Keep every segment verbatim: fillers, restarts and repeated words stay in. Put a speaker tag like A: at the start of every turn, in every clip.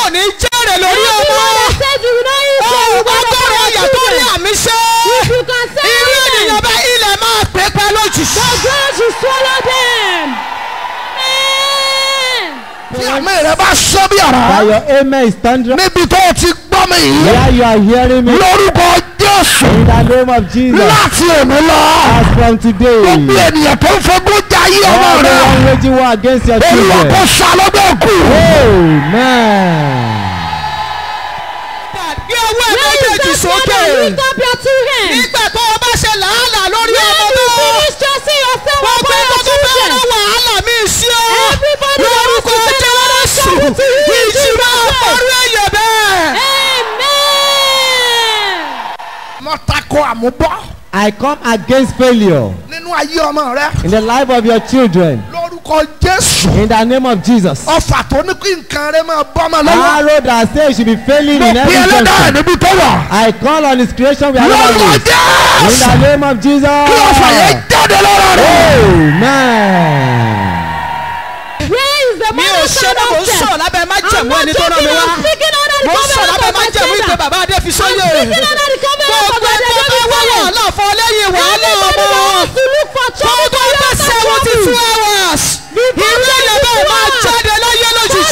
A: ò ní jèrè lórí ọmọ. ọgọ́rùn-ún ọ̀yà tó rí àmì ṣe. irú ènìyàn bá ilẹ̀ máa pè pẹ́ lójijì. tí àmì rẹ bá sọ bí ọ̀rọ̀.
B: your amen is thundering.
A: níbi tó o ti gbọ́ mi yìí.
B: where you are hearing me.
A: lórúkọ Jésù.
B: in the name of Jesus.
A: láti òní lọ.
B: as from today.
A: gbogbo ènìyàn tó ń fogún jayé ọmọ rẹ.
B: everyone waging war against your children.
A: olúwa kò ṣàlọ́gbọ̀ kù.
B: amen.
A: Gbé ọwọ́ ẹ̀ méjèèjì sókè. Nígbà tó o bá ṣe làálàá lórí ọmọ náà. Gbogbo ẹgbẹ́ tó bẹ́ẹ̀ rán wàhálà mi sí ọ. Lórúkọ Jésù. Ìjì máa parí ẹ̀yẹ bẹ́ẹ̀. Mo tako àmúbọ́.
B: I come against failure.
A: Nínú ayé ọmọ rẹ.
B: In the life of your children.
A: Lórúkọ Jésù.
B: In the name of Jesus.
A: Ọfà tó ní kí nǹkan rẹ máa bọ́ ọmọ lọ́wọ́.
B: Arrow that says you should be failing in every junction.
A: níbi tó wà.
B: I call on his creation we are not
A: Lórúkọ
B: always.
A: Jésù.
B: In the name of Jesus.
A: Kí ọfà yẹn jáde lọ́rọ̀ rẹ.
B: Amen.
A: Mi ò ṣe náà mo ń sọ̀rọ̀ lábẹ́ májẹ̀mú ẹni tó rán mi wá. Mo ń sọ̀rọ̀ lábẹ́ májẹ̀mú ìpè bàbá Adé fi sóyè. Gbogbo ẹgbẹ́ bá wá wàhálà fọ́ lẹ́yìn wàhálà ọmọ. Gbogbo ẹgbẹ́ seventy two hours. Irú ẹ̀yẹ bẹ́ẹ̀ máa jáde láyé lójijì.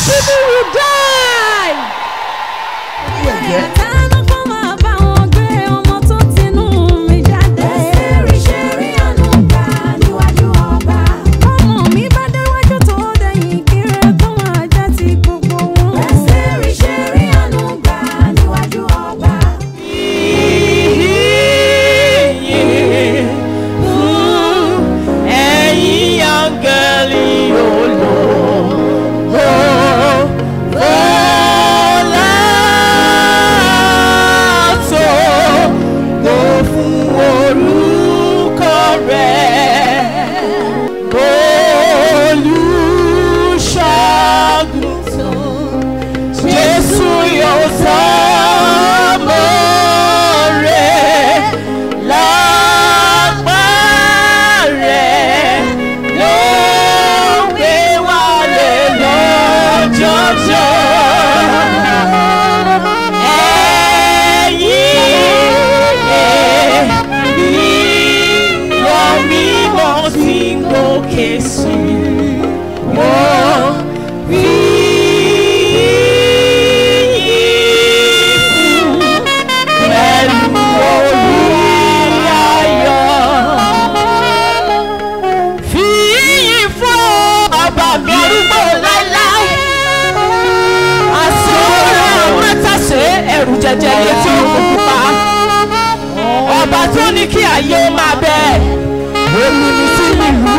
C: Ọba tó ní kí ayé máa bẹ̀, èmi ní sí ìlú,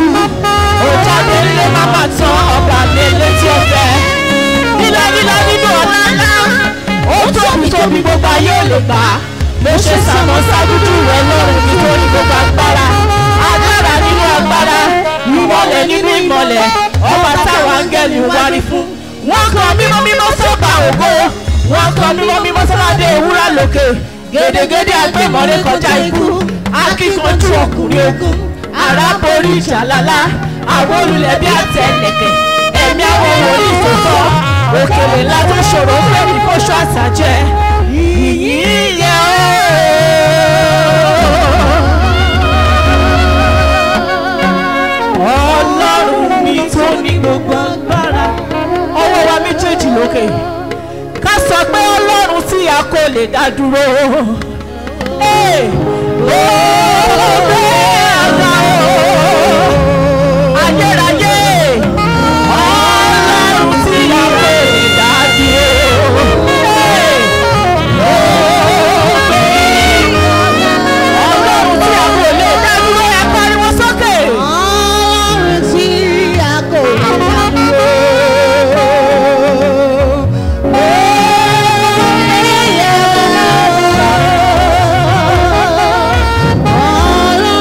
C: òjáde ilé máma tán ọba mi létí ọ̀fẹ́. Nílánílá nínú ọ̀la ńlá, ó tóbi tóbi gbogbo ayé ò lè gbà. Mo ṣe sàmọ́ sábúdú rẹ̀ lọ́rùn mi tó ní gbogbo agbára. Agbára nínú agbára, ìmọ̀lẹ̀ nínú ìmọ̀lẹ̀, ọba táwọn áńgẹ́lì ń wárí fún. Wọ́n kọ mímọ́ mímọ́ sọ́ba ògo, wọ́n kọ mímọ́ mímọ́ sọ́ládé ewúrà lókè. Gèdègèdè agbẹ́mọ̀rẹ́ kọjá ikú, akíkanjú ọkùnrin ogun, aráborí ìjàlálá, àwọn olùlẹ̀ bí àtẹlẹ̀kẹ̀, ẹ̀mí àwọn wòlíì sọ̀tọ̀, òkèlè ńlá tó ṣòro fẹ́mi kóṣù àṣàjẹ́, ìyìn yẹ ooo. Ọlọ́run mi tó ní gbogbo agbára, ọwọ́ wa méjèèjì lókè. Ká sọ pé Ọlọ́run tí a kò lè dá dúró. Ayérayé, Ọlọ́run tí a kò lè dá dúró. Ọlọ́run tí a kò lè dá dúró, ẹ pariwo sókè. Ọlọ́run tí a kò lè dá dúró. Ọlọ́run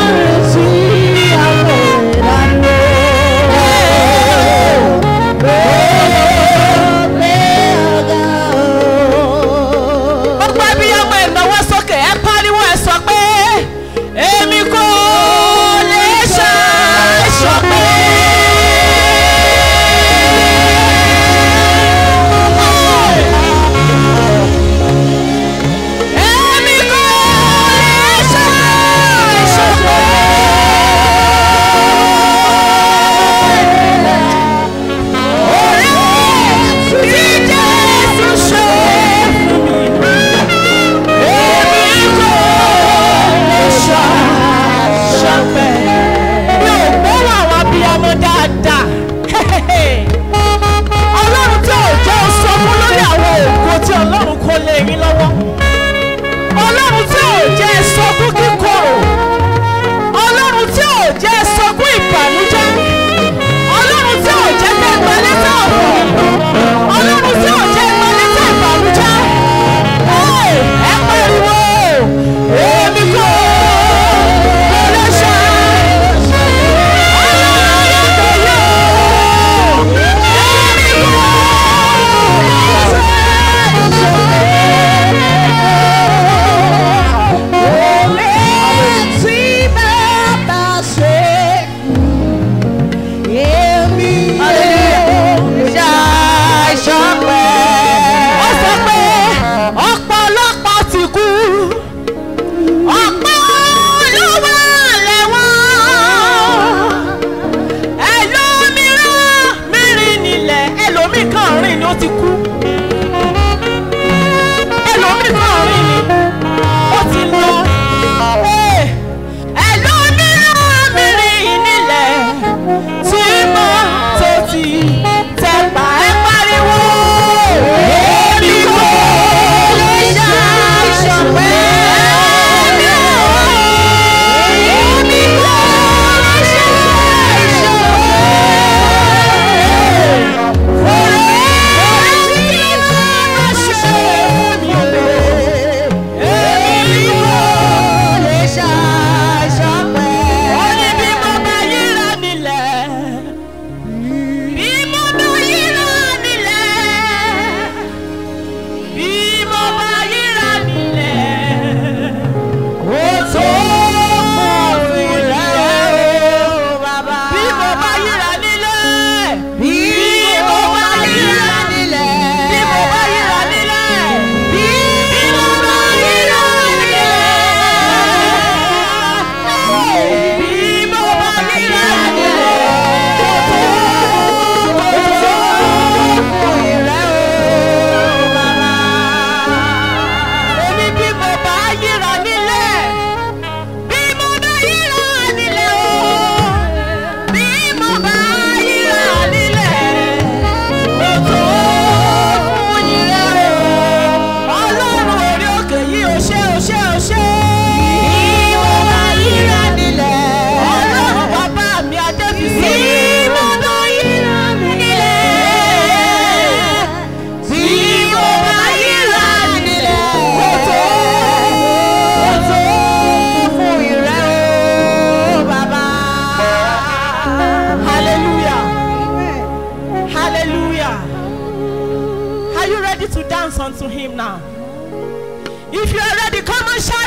C: ready to dance unto him now. If you are ready, come and shout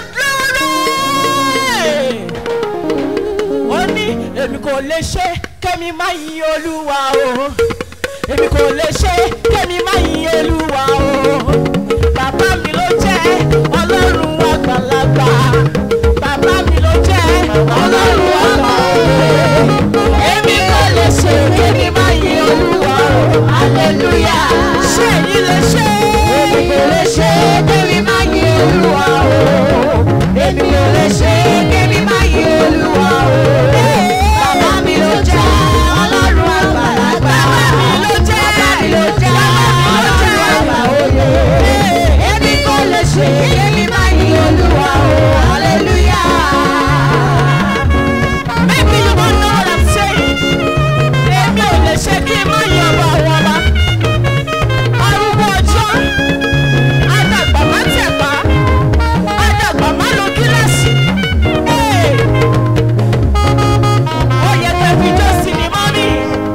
C: glory. Ó ní èmi kò lè ṣe kémi má yìn Olúwa o. Èmi kò lè ṣe kémi má yìn Olúwa o. Bàbá mi ló jẹ́ Ọlọ́run àgbàlagbà. Bàbá mi ló jẹ́ Ọlọ́run àgbàlagbà. Èmi kò lè ṣe kémi má yìn Olúwa o. Hallelujah. Ṣé èyí lè ṣe? Èmi kò lè ṣe kémi má yìn Olúwa o. Èmi kò lè ṣe kémi má yìn Olúwa o. Bàbá mi ló jẹ́ Ọlọ́run àgbàlagbà. Bàbá mi ló jẹ́ Bàbá mi ló jẹ́ Ọlọ́run àgbàlagbà. Èmi kò lè ṣe kémi má yìn Olúwa o. Hallelujah. Maybe you don't know what I'm saying. Èmi ò lè ṣe kí n má yìn ọba àwọn ọba. Arúgbó ọjọ́, àdàgbà má tẹ̀ pa, àdàgbà má lo gíláàsì. Ó yẹ kẹ́ fi jó sí ni mọ́mí.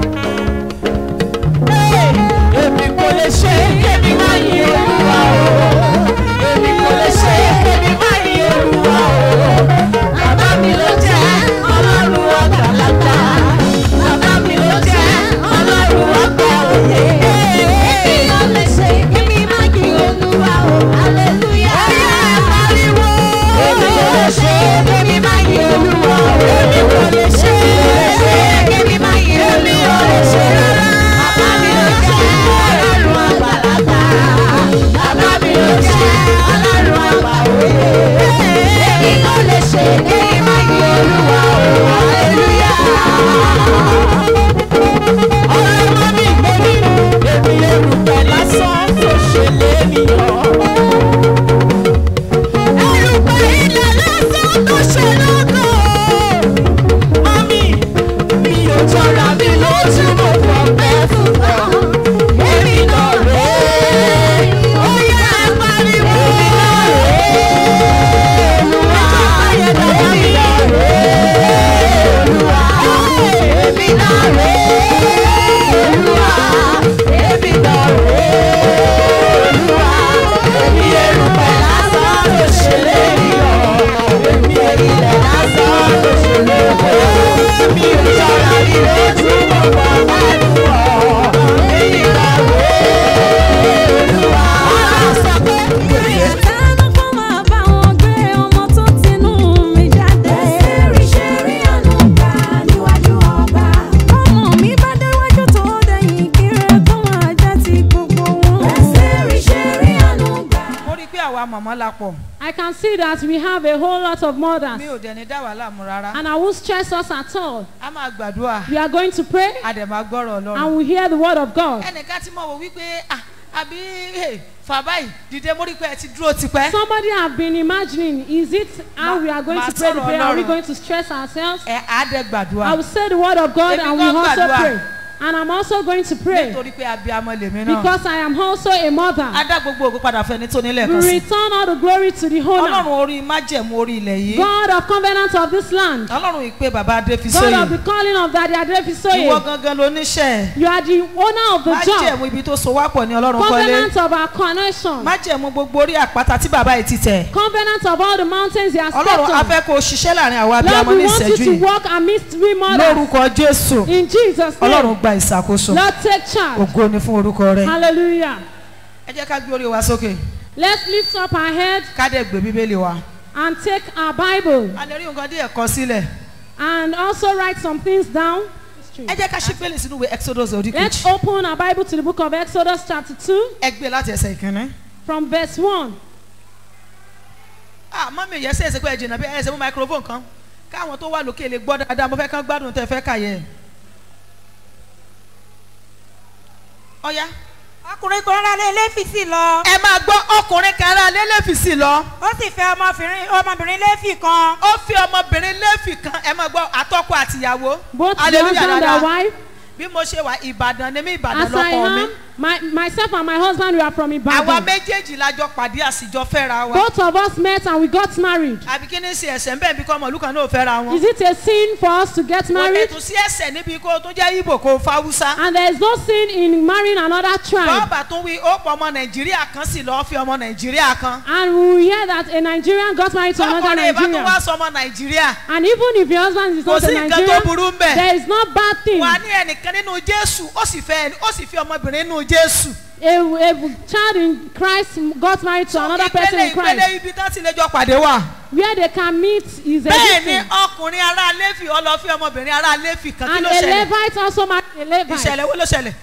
C: Èmi kò lè ṣe kémi má yìn Olúwa o. Èmi kò lè ṣe kémi má yìn Olúwa o. Bàbá mi ló jẹ́ Ọlọ́run àgbàlagbà. Bàbá mi ló jẹ́ Ọlọ́run àgbà òye. Èmi kò lè ṣe kémi má yìn Olúwa o. Hallelujah. Ó yẹ pariwo. Èmi kò lè ṣe kémi má yìn Olúwa o. Èmi kò lè ṣe kémi má yìn Olúwa o. Bàbá mi ló jẹ́ Ọlọ́run àgbàlagbà. Bàbá mi ló jẹ́ Ọlọ́run àgbà òye. Èmi kò lè ṣe kémi má yìn Olúwa o. Hallelujah. Ọ̀rọ̀ ọmọ mi gbé mi, èmi erùpẹ̀ lásán tó ṣe lénìyàn. Erùpẹ̀ ilẹ̀ lásán tó ṣe lógo. Mami, mi ò jọra mi lójú mo fọ̀ pẹ́ fún ọ. Èmi náà rèé, ó yẹ pariwo. Olúwa, èmi náà rèé. Olúwa, èmi náà rèé. Olúwa, èmi náà rèé. Olúwa, èmi erùpẹ̀ lásán tó ṣe lénìyàn. Èmi ilẹ̀ lásán tó ṣe lógo. Mi ò jọra mi lójú mo fọ̀ pẹ́ fún ọ. Èmi náà rèé. Olúwa, ọ̀rọ̀ sọ pé
D: Ìyàtánú kó máa bá wọn gbé ọmọ tó tinú mi jáde. Ṣérí ṣérí àánú gbà níwájú ọba. Ọmọ mi bá déwájú tó dẹ̀yìn kiri kó máa jẹ́ ti gbogbo wọn. Ṣérí ṣérí àánú gbà.
A: mo rí i pé àwa màmá la pọ̀
D: I can see that we have a whole lot of mothers,
A: mi ò dẹ̀ ní dá wàhálà mu rárá
D: and I won't stress us at all.
A: a máa gbàdúrà
D: We are going to pray
A: a dẹ̀ máa gbọ́rọ̀
D: and
A: Ọlọ́run.
D: we hear the word of God.
A: ẹnìkan tí mo wò wípé ah, àbí hey, fàbáyì dìde mo rí i pé ẹ ti dúró tipẹ́.
D: Somebody have been imagining, is it how
A: Ma-
D: we are going
A: ma
D: to pray the
A: sọ̀rọ̀
D: prayer? Are we
A: Ọlọ́run.
D: going to stress ourselves?
A: ẹ á dẹ̀
D: I
A: gbàdúrà
D: will say the word of God
A: Èmi
D: and we
A: gan
D: also
A: gbàdúrà.
D: pray. And I'm also going to pray
A: nítorí pé abiyamọ lèmi náà.
D: because I am also a mother.
A: a dá gbogbo ògo padà fẹ́ni tó nílẹ̀
D: We
A: kan sí.
D: return all the glory to the owner,
A: Ọlọ́run orí májẹ̀mú orí ilẹ̀ yìí.
D: God of covenant of this land,
A: Ọlọ́run ìpè bàbá
D: God of
A: Adéfisóyè.
D: the calling of Daddy
A: ìwọ
D: Adefisoye.
A: gangan ló níṣẹ́.
D: You are the owner of the job,
A: májẹ̀mú ibi tó so wá pọ̀ ní Ọlọ́run kọ́lé.
D: covenant of our connection,
A: májẹ̀mú gbogbo orí àpáta tí bàbá yìí ti tẹ̀.
D: covenant of all the mountains you are
A: Ọlọ́run a
D: stepped on.
A: fẹ́ kó o ṣiṣẹ́ láàrin àwa
D: Lord,
A: abiyamọ
D: we
A: ní
D: want
A: ìṣẹ́jú
D: you to
A: yìí.
D: walk amidst we mothers.
A: lórúkọ Jésù.
D: In Jesus'
A: Ọlọ́run
D: name,
A: gba ìṣàkóso.
D: Lord, take charge.
A: ògo ni fún orúkọ rẹ.
D: Hallelujah.
A: ẹ jẹ́ ká gbé orí wa sókè
D: Let's lift up our head
A: ká dẹ̀ gbé bíbélì wa.
D: and take our Bible
A: a lè rí nǹkan díẹ̀ kọ sílẹ̀.
D: and also write some things down.
A: ẹ jẹ́ ká ṣí pélé sínú ìwé Exodus orí
D: Let's
A: kejì.
D: open our Bible to the book of Exodus chapter two
A: ẹ gbé láti ẹsẹ̀ ìkíní.
D: from verse one.
A: ah mọ́mí yẹn ṣe é ṣe pé ẹ jìnnà bí ẹ ṣe mú microphone kan káwọn tó wà lókè lè gbọ́ dáadáa mo fẹ́ kán gbádùn tẹ́ fẹ́ kà yẹ. ọ̀ya.
E: ọkùnrin kan rárá lé Léfì sí lọ.
A: ẹ máa gbọ́ ọkùnrin kan ara lé Léfì sí lọ.
E: ó sì fẹ́ ọmọbìnrin ọmọbìnrin Léfì kan.
A: ó fi ọmọbìnrin Léfì kan ẹ máa gbọ́ àtọkọ àtìyàwó.
D: Both the
A: Hallelujah,
D: husband
A: dáadáa.
D: and wife.
A: bí mo ṣe wà Ìbàdàn ni mí Ìbàdàn
D: As I
A: lọ́kọ mi.
D: am, My, myself and my husband, we are from
A: àwa
D: Ibadan.
A: méjèèjì la jọ pàdé àsìjọ fẹ́ra wa.
D: Both of us met and we got married.
A: àbí kí ni ṣe ẹ̀ṣẹ̀ ń bẹ̀ bí kọ́ ọmọ ìlú kan náà fẹ́ra wọn.
D: Is it a sin for us to get
A: kò
D: married?
A: tẹ̀tù sí ẹ̀ṣẹ̀ níbi kó o tún jẹ́ Ìgbò kó o fa Hausa.
D: And there is no sin in marrying another tribe.
A: bọ́ọ̀bà tún wí ó pọ̀ ọmọ Nàìjíríà kan sì lọ́ọ́ fi ọmọ Nàìjíríà kan.
D: And we hear that a Nigerian got married to another
A: ọkùnrin ìbá tún wá
D: Nigerian.
A: sọ ọmọ Nàìjíríà.
D: And even if your husband is
A: kò
D: not
A: sí
D: a
A: nǹkan tó burú
D: Nigerian,
A: ń bẹ̀.
D: there is no bad thing.
A: wà ní ẹnìkan nínú Jésù ó sì fẹ́ ó sì fi ọmọbìnrin nínú Jésù.
D: A, a child in Christ got married to another person
A: ìpele
D: in
A: ìpele
D: Christ.
A: ibi tán ti lè jọ pàdé wà.
D: Where they can meet is a
A: bẹ́ẹ̀ ni
D: different.
A: ọkùnrin ará Léfì ó lọ fi ọmọbìnrin ará Léfì kan kí
D: And
A: ló
D: a
A: ṣẹlẹ̀.
D: Levite also married a Levite.
A: ìṣẹ̀lẹ̀ wo ló ṣẹlẹ̀.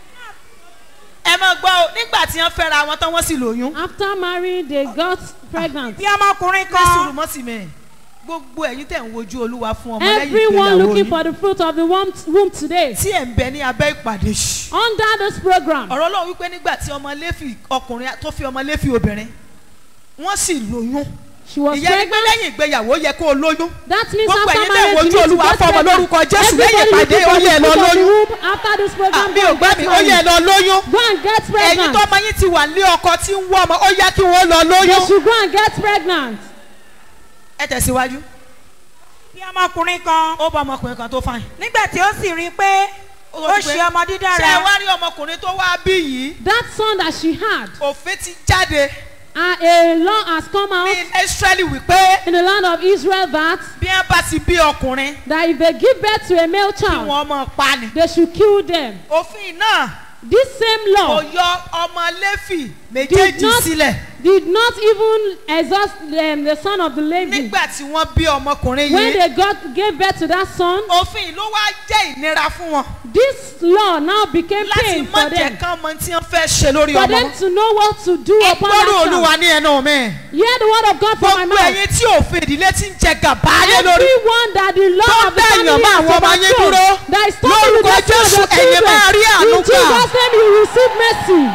A: ẹ máa gbọ́ o nígbà tí wọ́n fẹ́ra wọn tán wọ́n sì lóyún.
D: After marrying, they got pregnant.
E: bí ọmọkùnrin
A: lẹ́sùrù
E: kan
A: mọ́ sí mi gbogbo ẹ̀yin tẹ̀ ń wojú Olúwa fún ọmọ lẹ́yìn
D: Everyone
A: ìgbéyàwó
D: looking
A: yín
D: for the fruit of the womb, womb today.
A: tí ẹ̀ ń bẹ ní abẹ́ ìpàdé yìí.
D: Under this program,
A: ọ̀rọ̀ Ọlọ́run wípé nígbà tí ọmọ Léfì ọkùnrin tó fi ọmọ Léfì obìnrin wọ́n sì lóyún.
D: she was
A: ìyẹn ni pé
D: pregnant.
A: lẹ́yìn ìgbéyàwó yẹ kó o lóyún.
D: That means
A: gbogbo
D: after
A: ẹ̀yin tẹ̀ ń
D: marriage, you
A: wojú
D: need to
A: Olúwa
D: get
A: fún ọmọ
D: pregnant.
A: lórúkọ Jésù lẹ́yìn
D: Everybody
A: ìpàdé
D: looking
A: ó
D: for
A: yẹ
D: the
A: lọ
D: fruit of the
A: lóyún.
D: womb. After this program,
A: àmì
D: go
A: ò
D: and
A: gbá
D: get
A: mi ó yẹ
D: married.
A: lọ lóyún.
D: Go and get
A: ẹ̀yin
D: pregnant.
A: tó ọmọ yín ti wà ní ọkọ tí ń wọ́ ọmọ ó yẹ kí wọ́n lọ
D: They
A: lóyún.
D: should go and get pregnant.
A: ẹ tẹ̀síwájú.
E: bí ọmọkùnrin kan
A: ó bá ọmọkùnrin kan tó fáyìn.
E: nígbà tí ó sì rí i pé ó ṣe ọmọ
A: ṣé ẹ
E: dídára
A: wá rí ọmọkùnrin tó wá bí yìí.
D: That son that she had,
A: òfin ti jáde
D: uh, a law has come out
A: ní Ísírẹ́lì wípé
D: in the land of Israel that,
A: bí wọ́n bá ti bí ọkùnrin
D: that if they give birth to a male
A: kí
D: child,
A: wọ́n mọ̀ pa ni.
D: they should kill them.
A: òfin náà
D: This same
A: kò
D: law
A: yọ ọmọ Léfì
D: did
A: méjèèjì
D: not,
A: sílẹ̀
D: did not even exhaust um, the son of the Levi.
A: nígbà tí wọ́n bí ọmọkùnrin
D: When
A: yìí.
D: they got gave birth to that son,
A: òfin ló wá jẹ́ ìnira fún wọn
D: this law now became
A: láti
D: pain
A: má
D: for
A: jẹ́
D: them.
A: kán mọ tí wọ́n fẹ́ ṣe lórí
D: For
A: ọmọ.
D: them to know what to do upon
A: ẹgbọ́rún
D: that
A: Olúwa
D: child.
A: ní ẹnu mi.
D: Hear the word of God from my
A: gbogbo
D: mouth.
A: ẹ̀yin tí òfin ìdílé ti ń jẹ gàba lé lórí.
D: Everyone that the law
A: Tó
D: of the
A: dá
D: family
A: èèyàn mọ́
D: has
A: àwọn ọmọ yín
D: overthrown,
A: dúró.
D: that is stopping
A: Lórúkọ
D: the blessing of
A: Jésù,
D: your
A: ẹ̀yin máa rí
D: children.
A: àánú
D: In
A: gbà.
D: Jesus' name you receive mercy.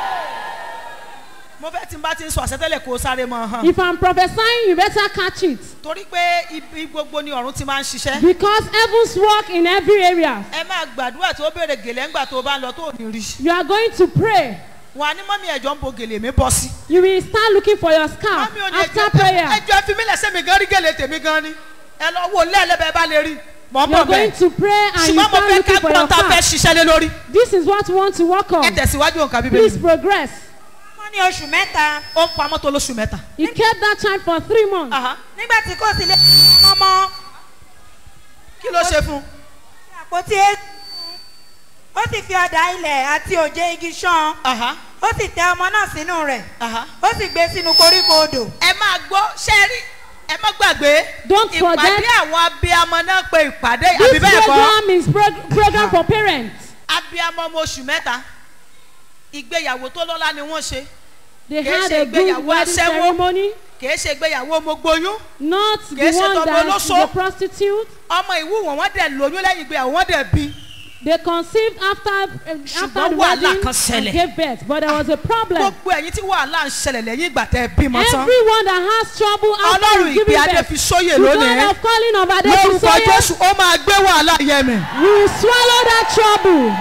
A: mo fẹ́ tí n bá ti ń sọ àṣetẹ́lẹ̀ kó o sáré mọ́ hàn.
D: If I'm prophesying, you better catch it.
A: torí pé ibi gbogbo ni ọ̀run ti máa ń ṣiṣẹ́.
D: Because heavens work in every area.
A: ẹ máa gbàdúrà tó béèrè gèlè ńgbà tó bá ń lọ tó ò ní rí.
D: You are going to pray.
A: wà á ní mọ́mí ẹ̀jọ̀ ń bo gèlè mi bọ́ sí.
D: You will start looking for your scarf
A: mọ́mí ò ní
D: after
A: ẹjọ́
D: prayer.
A: ẹjọ́ fi mí lẹ́sẹ̀ mi gan rí gèlè tèmi gan ni. ẹ lọ wo lẹ́ẹ̀lẹ́bẹ̀ẹ́ bá lè rí. mọ̀ ń
D: You
A: bọ̀
D: are going
A: bẹ́ẹ̀.
D: to pray and you
A: ṣùgbọ́n mo
D: start
A: fẹ́ ká
D: looking for
A: gbọ́n
D: your
A: tá a fẹ́
D: scarf.
A: ṣiṣẹ́ lé lórí.
D: This is what we want to work
A: ẹ
D: on.
A: tẹ̀síwájú òǹkà
D: Please
A: bíbélì.
D: progress.
E: wọ́n ní oṣù mẹ́ta
A: ó ń pamọ́ tó lóṣù mẹ́ta.
D: He kept that child for three months.
A: Aha.
E: nígbà tí kò sí lè ọmọ
A: kí ló ṣe fún un.
E: àpótí eégún ó sì fi ọ̀dà ilẹ̀ àti òjé igi ṣán
A: Aha.
E: ó sì tẹ ọmọ náà sínú rẹ̀
A: Aha.
E: ó sì gbé sínú koríko odò.
A: ẹ máa gbọ́ ṣe rí ẹ má gbàgbé.
D: Don't forget.
A: ìpàdé àwọn abiyamọ náà pe ìpàdé àbí
D: This
A: bẹ́ẹ̀ kọ́.
D: program is prog- program for parents.
A: abiyamọ ọmọ oṣù mẹ́ta ìgbéyàwó tó lọ́lá ni wọ́n ṣe.
D: They
A: Kìí
D: had
A: ṣe
D: a good
A: ìgbéyàwó
D: wedding
A: aṣẹ́wó.
D: ceremony,
A: kìí ṣe ìgbéyàwó mo gboyún.
D: not
A: Kìí
D: the
A: ṣe
D: one
A: tọmọ
D: that is
A: olóṣó.
D: a prostitute.
A: ọmọ ìwúwọ̀n wọ́n dẹ̀ lóyún lẹ́yìn ìgbéyàwó wọ́n dẹ̀ bí.
D: They conceived after uh, after the
A: wàhálà
D: wedding
A: kan ṣẹlẹ̀.
D: and gave birth, but there was a problem.
A: gbogbo ẹ̀yin tí wàhálà ń ṣẹlẹ̀ lẹ́yìn ìgbà tẹ́ ẹ bímọ tán.
D: Everyone that has trouble after
A: ọlọ́run
D: giving
A: ìpè adé
D: birth,
A: fi sóyè
D: the God
A: lónìí.
D: of calling of
A: lórúkọ
D: Adefisoye
A: Jésù ó máa gbé wàhálà yẹn mi.
D: will swallow that trouble.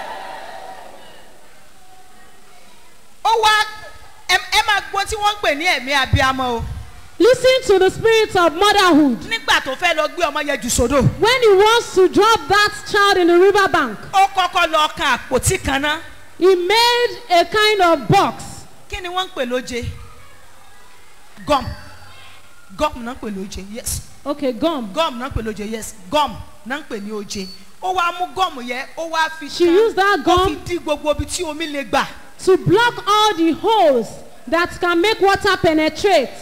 A: ó wá ẹ ẹ máa gbọ́ tí wọ́n ń pè ní ẹ̀mí abiyamọ o.
D: Listen to the spirit of motherhood.
A: nígbà tó fẹ́ lọ gbé ọmọ yẹn jù sódò.
D: When he wants to drop that child in the riverbank,
A: ó kọ́kọ́ lọ kan àpótí kan ná.
D: he made a kind of box.
A: kí ni wọ́n ń pè lóje? gum gum náà ń pè lóje yes
D: Okay, gum.
A: gum náà ń pè lóje yes gum náà ń pè ní oje. ó wá mú gum yẹn ó wá fi
D: She used that
A: ó fi
D: gum
A: dí gbogbo ibi tí omi lè gbà.
D: to block all the holes that can make water penetrate.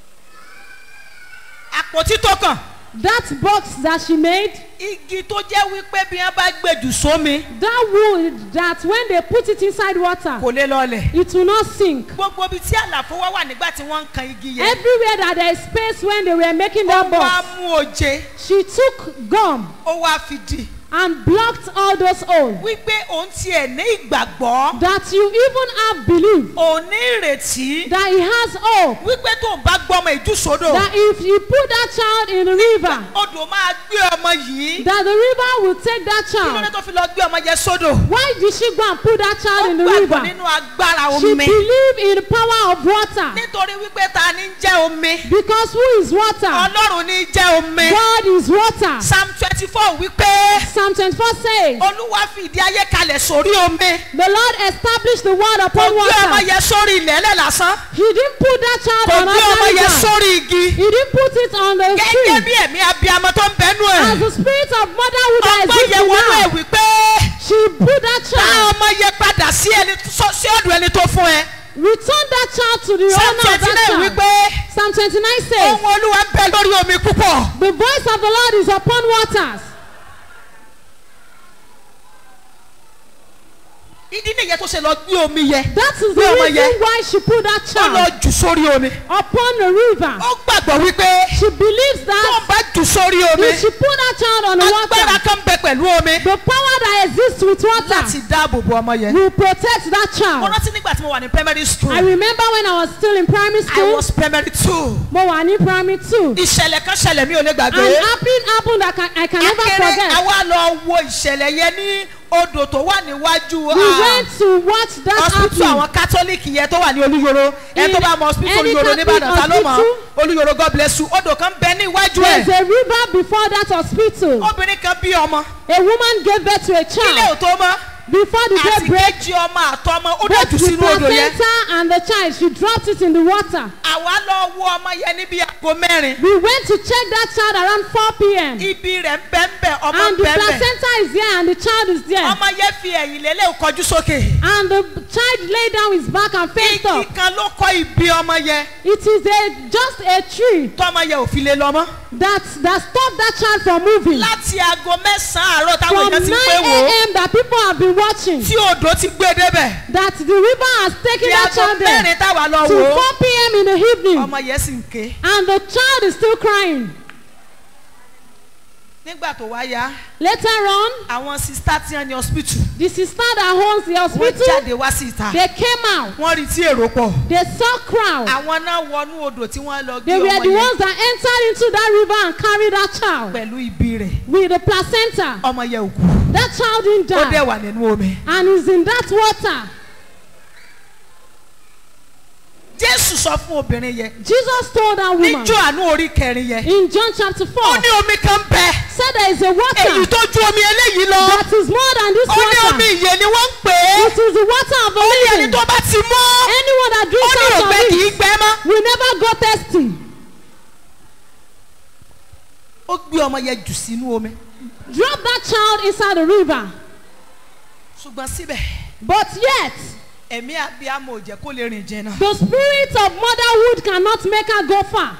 A: àpótí tó kàn.
D: That box that she made,
A: igi tó jẹ́ wípé bí wọ́n bá gbèjù sómi
D: that wood that when they put it inside water,
A: kò lè lọlẹ̀.
D: it will not sink.
A: gbogbo ibi tí àlàfo wá wà nígbà tí wọ́n ń kan igi yẹn.
D: Everywhere that there is space when they were making
A: ó
D: that
A: wá
D: box,
A: mú oje
D: she took gum
A: ó wá fi dì.
D: and blocked all those holes.
A: wípé òun tiẹ̀ ní ìgbàgbọ́.
D: That you even have belief
A: òun ní ìrètí.
D: that he has hope.
A: wípé tó ń bá gbọ́mọ ìjú sódò.
D: That if you put that child in the river,
A: odò máa gbé ọmọ yìí.
D: that the river will take that
A: kí ló dé
D: child.
A: tó fi lọ gbé ọmọ yẹn sódò.
D: Why did she go and put that
A: ó
D: child in the
A: gbàgbọ́
D: river?
A: nínú agbára
D: She
A: omi.
D: believed in the power of water.
A: nítorí wípé ta ni ń jẹ́ omi.
D: Because who is water?
A: ọlọ́run ní í jẹ́ omi.
D: God is water.
A: psalm twenty four wípé
D: Psalm twenty-four says,
A: olúwa fi ìdí ayé kalẹ̀ sórí omi.
D: the Lord established the world
A: kò
D: upon
A: gbé ọmọ
D: water.
A: yẹn sórí ilẹ̀ ẹlẹ́ lásán.
D: He didn't put that child
A: kò
D: on
A: gbé ọmọ
D: ordinary
A: yẹn
D: ground.
A: sórí igi.
D: He didn't put it on the
A: gẹ́gẹ́
D: tree.
A: bí ẹ̀mí abiyamọ tó ń bẹnu
D: As
A: ẹ̀.
D: the spirit of motherhood that
A: ọgbọ́n
D: exists
A: yẹn
D: in
A: wọnú ẹ̀
D: her,
A: wípé
D: she put that
A: dá
D: child,
A: ọmọ yẹn padà sí ẹni sọ- sí ọ̀dọ̀ ẹni tó fún ẹ.
D: return that child to the
A: psalm
D: owner of
A: twenty
D: that
A: nine
D: child.
A: wípé
D: Psalm twenty-nine says,
A: ohun olúwa ń bẹ lórí omi púpọ̀.
D: the voice of the Lord is upon waters.
A: ìdí nìyẹn tó ṣe lọ gbé omi yẹn.
D: That is
A: Gbé
D: the
A: ọmọ
D: reason
A: yẹn.
D: why she put that
A: ó lọ
D: child
A: jù sórí omi.
D: upon the river.
A: ó gbàgbọ́ wípé
D: She believes
A: tó ń
D: that
A: bá jù sórí omi
D: if she put that child on the
A: agbára
D: water,
A: kan bẹ pẹ̀lú omi
D: the power that exists with water
A: láti dáàbò bo ọmọ yẹn.
D: will protect that
A: mo
D: child.
A: rántí nígbà tí mo wà ní primary school.
D: I remember when I was still in primary
A: I
D: school,
A: was primary two.
D: mo wà ní primary two,
A: ìṣẹ̀lẹ̀ kan ṣẹlẹ̀ mi ò lè
D: and
A: gbàgbé.
D: happened happened that can, I can never
A: akéré
D: forget.
A: àwa lọ wo ìṣẹ̀lẹ̀ yẹn ní odò tó wà níwájú
D: We
A: ah,
D: went to watch that
A: hospital
D: happen.
A: àwọn catholic yẹn tó wà ní olúyoro ẹ tó bá mọ hospital
D: any
A: olúyoro
D: Catholic
A: nìbàdàn ta ló mọ
D: hospital?
A: olúyoro god bless you odò kan bẹ níwájú
D: There's
A: ẹ
D: a river before that hospital.
A: obìnrin kan bí ọmọ
D: A woman gave birth to a
A: kílẹ̀
D: child.
A: ò tó mọ́
D: Before the
A: àti
D: day break,
A: kejì ọmọ àtọmọ ó
D: both
A: dẹ̀jù
D: the
A: sínú odò yẹn
D: placenta and the child, she dropped it in the water.
A: àwa lọ wo ọmọ yẹn níbi àgọ́ mẹ́rin
D: We went to check that child around four p m
A: ibi rẹ̀ ń bẹ́ ń bẹ́ ọmọ ń
D: And the
A: bẹ́ ń bẹ́
D: placenta is there and the child is there.
A: ọmọ yẹn fi ẹ̀yìn lélẹ̀ kọjú sókè
D: And the child lay down his back and faced
A: igi
D: up.
A: kan ló kọ́ ibi ọmọ yẹn
D: It is a just a tree
A: tọ́mọ yẹn ò fi lè lọ mọ́
D: that that stopped that child from moving.
A: láti aago mẹ́sàn-án àárọ̀ táwọn
D: From
A: èèyàn ti
D: nine
A: pé wò ó
D: a m that people have been watching,
A: tí odò ti gbé débẹ̀
D: that the river has taken
A: tí
D: that
A: aago
D: child there
A: mẹ́rin táwa lọ
D: to
A: wò ó
D: four p m in the evening,
A: ọmọ yẹn sì ń ké
D: and the child is still crying.
A: nígbà tó wá yá
D: Later on,
A: àwọn sista tí wọ́n ní hospital
D: the sister that owns the
A: wọ́n
D: hospital,
A: jáde wá sí ìta
D: they came out.
A: wọ́n rí tí èrò pọ̀
D: They saw crowd.
A: àwọn náà wọnú odò tí wọ́n lọ gbé
D: They were
A: ọmọ
D: the
A: yẹn
D: ones that entered into that river and carried that child
A: pẹ̀lú ibi rẹ̀
D: with the placenta.
A: ọmọ yẹn ò kú
D: That child didn't
A: ó dẹ̀
D: die
A: wà nínú omi.
D: and is in that water.
A: Jésù sọ fún obìnrin yẹn
D: Jesus told that
A: ní
D: woman
A: Jòhánù orí kẹrin yẹn
D: in John chapter
A: ó
D: four,
A: ní omi kan bẹ
D: said there is a
A: èyí
D: water
A: tó ju omi eléyìí lọ
D: that is more than this
A: ó ní omi
D: water.
A: ìyè ni wọ́n ń pè é
D: It is the water of the
A: ó ní ẹni
D: living.
A: tó bá ti mọ́
D: Anyone that
A: ó
D: drinks
A: ní
D: out
A: ògbẹ
D: of
A: kì í
D: it
A: gbẹ mọ́.
D: will never go thirsty.
A: ó gbé ọmọ yẹn jù sínú omi
D: Drop that child inside the river.
A: ṣùgbọ́n síbẹ̀
D: But yet,
A: ẹ̀mí abiyamọ ò jẹ́ kó lè rìn jìnnà.
D: the spirit of motherhood cannot make her go far.